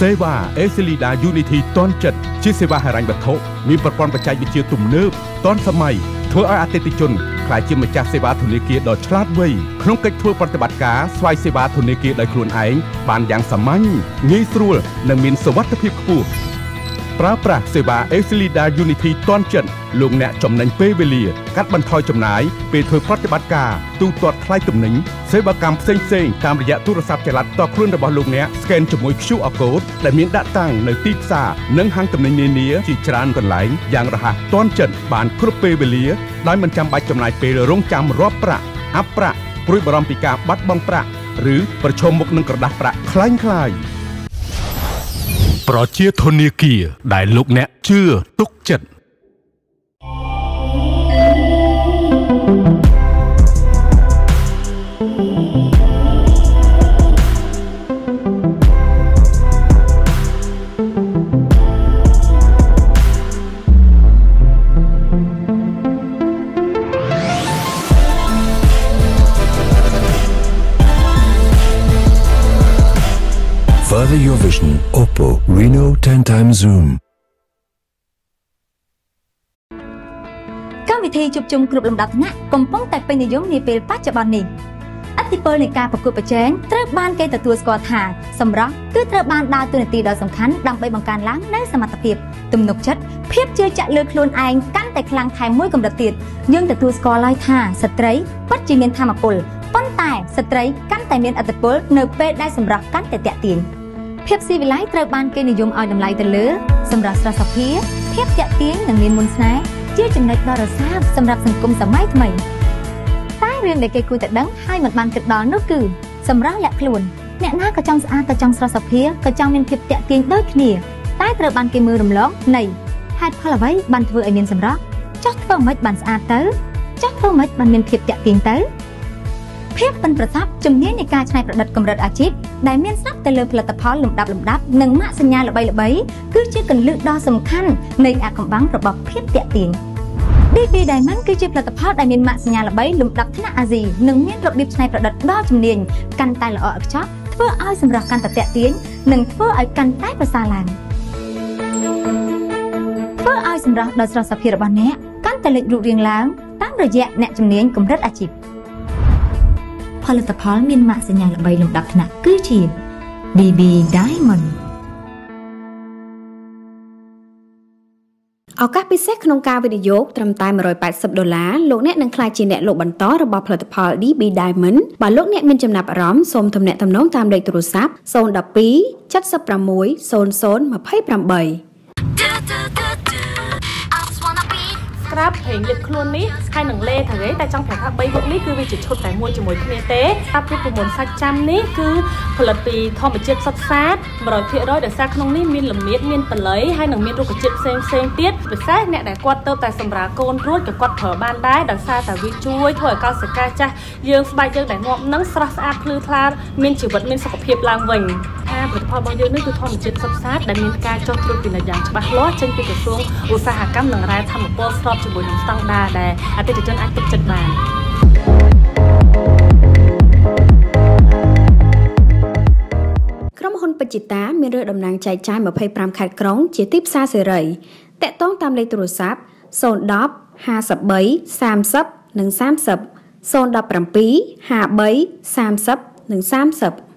សេវាអេស៊ីលីដា Unity តនចិត្តជាសេវាហិរញ្ញវត្ថុមានប្រព័ន្ធបច្ចេកវិទ្យាទំនើបទាន់សម័យធ្វើឲ្យអតិថិជនក្លាយជាម្ចាស់សេវាធនាគារដ៏ឆ្លាតវៃក្នុងកិច្ចធ្វើប្រតិបត្តិការស្វ័យសេវាធនាគារដោយខ្លួនឯងបានយ៉ាងសាមញ្ញងាយស្រួលនិងមានសុវត្ថិភាពខ្ពស់ប្រើប្រាស់សេវា Eslida Unity ទាន់ចិត្តលោកអ្នកចំណេញពេលវេលាកាត់បន្ថយចំណាយពេលធ្វើប្រតិបត្តិការទូទាត់ថ្លៃទំនិញសេវាកម្មផ្សេងផ្សេងតាមរយៈទូរស័ព្ទចល័តតខ្លួនរបស់លោកអ្នក scan ជាមួយ Q អារ code ដែលមានដាក់តាំងនៅទីផ្សារនិងហាងទំនិញនានាជាច្រើនកន្លែងយ៉ាងរហ័សទាន់ចិត្តបានគ្រប់ពេលវេលាដោយមិនចាំបាច់ចំណាយពេលរងចាំរាប់ប្រាក់អាប់ប្រាក់ព្រួយបារម្ភពីការបាត់បង់ប្រាក់ឬប្រឈមមុខនឹងក្រដាសប្រាក់คล้ายៗប្រជាធនាគារដែលលោកអ្នកជឿទុកចិត្ត Further your vision, Oppo Reno ten times zoom. កម្មវិធីជួបជុំគ្រប់លំដាប់ថ្នាក់កំពុងតែពេញនិយមនាពេលបច្ចុប្បន្ននេះឥទ្ធិពលនៃការប្រកួតប្រជែងត្រូវបានគេទទួលស្គាល់ថាសម្រស់គឺត្រូវបានដើរតួនាទីដ៏សំខាន់ដើម្បីបង្កើនឡើងនូវសមត្ថភាពទំនុកចិត្តភាពជឿជាក់លើខ្លួនឯងកាន់តែខ្លាំងថែមមួយកម្រិតទៀតយើងទទួលស្គាល់ហើយថាស្ត្រីពិតជាមានថាមពលប៉ុន្តែស្ត្រីកាន់តែមានឥទ្ធិពលនៅពេលដែលសម្រស់កាន់តែទាក់ទាញភាពស៊ីវិល័យត្រូវបានគេនិយមឲ្យតម្លៃទៅលើសម្រាប់ស្រស់សភាភាពទាក់ទាញនិងមានមុនស្នេហ៍ជាចំណុចដ៏រសើបសម្រាប់សង្គមសម័យថ្មីតែរឿងដែលគេគួរតែដឹងហើយមិនបានគិតដល់នោះគឺសម្រស់លាក់ខ្លួនអ្នកណាក៏ចង់ស្អាតក៏ចង់ស្រស់សភាក៏ចង់មានភាពទាក់ទាញដូចគ្នាតែត្រូវបានគេមើលរំលងនៃហេតុផលអ្វីបានធ្វើឲ្យមានសម្រស់ចោះធ្វើមិនបានស្អាតទៅចោះធ្វើមិនបានមានភាពទាក់ទាញទៅភាពប៉ិនប្រសប់ជំនាញនៃការច្នៃប្រឌិតកម្រិតអាជីពដែលមានស្រាប់ទៅលើផលិតផលលំដាប់លំដាប់និងម៉ាកសញ្ញាល្បីៗគឺជាគន្លឹះដ៏សំខាន់នៃអាថ៌កំបាំងរបស់ភាពទាក់ទាញ ឌី ប៊ី Diamond គឺជាផលិតផលដែលមានម៉ាកសញ្ញាល្បីលំដាប់ថ្នាក់អាស៊ីនិងមានរបៀបច្នៃប្រឌិតដ៏ជំនាញកាន់តែល្អឥតខ្ចោះធ្វើឲ្យសម្រស់កាន់តែទាក់ទាញនិងធ្វើឲ្យកាន់តែប្រសើរឡើងធ្វើឲ្យសម្រស់ដ៏ស្រស់សភារបស់អ្នកកាន់តែលេចរូបរាងឡើងតាមរយៈអ្នកជំនាញកម្រិតអាជីព ផលិតផលមានម៉ាកសញ្ញាល្បីលំដាប់ថ្នាក់គឺជា ឌី ប៊ី Diamond ឱកាសពិសេសក្នុងការវិនិយោគត្រឹមតែ one hundred eightyដុល្លារ លោកអ្នកនឹងក្លាយជាអ្នកលក់បន្តរបស់ផលិតផល ឌី ប៊ី Diamond បើលោកអ្នកមានចំណាប់អារម្មណ៍សូមទំនាក់ទំនងតាមលេខទូរស័ព្ទ zero one two seven six zero zero two eight ក្រាបហេងលឹកខ្លួននេះហើយនឹងលេថាទេតែចង់ប្រាប់ថាបីមុខនេះគឺវាជាឈុតតែមួយជាមួយគ្នាទេតាប់ពីប្រមុនសាច់ចាំនេះគឺផលិតពីធម្មជាតិសុទ្ធសាធ one hundred percent ដោយសារក្នុងនេះមានល្មៀតមានបល័យហើយនឹងមានរុក្ខជាតិផ្សេងផ្សេងទៀតពិសេសអ្នកដែលគាត់ទៅតែសម្រាប់កូនរួចក៏គាត់ប្រើបានដែរដោយសារតែវាជួយធ្វើឲ្យកោសិកាចាស់យើងស្បែកយើងដែលងាប់នឹងស្រស់ស្អាតភ្លឺថ្លាមានជីវិតមានសុខភាពឡើងវិញថាផលិតផលរបស់យើងនេះគឺធម្មជាតិសុទ្ធសាធដែលមានការចុះត្រួតពិនិត្យយ៉ាងច្បាស់លាស់ចេញពីក្រសួងឧស្សាហកម្មនិងរ៉ែធម្មពលស្របជាមួយនឹងស្តង់ដារដែលអតិថិជនអាចទុកចិត្តបានក្រុមហ៊ុនពេជ្រតាមានរើសតំណែងចែកចាយtwenty-fiveខេត្តក្រុងជាទីផ្សារសេរីតាក់ទងតាមលេខទូរស័ព្ទ zero one zero fifty-three thirtyនិងthirty zero one seven fifty-three thirtyនិងthirty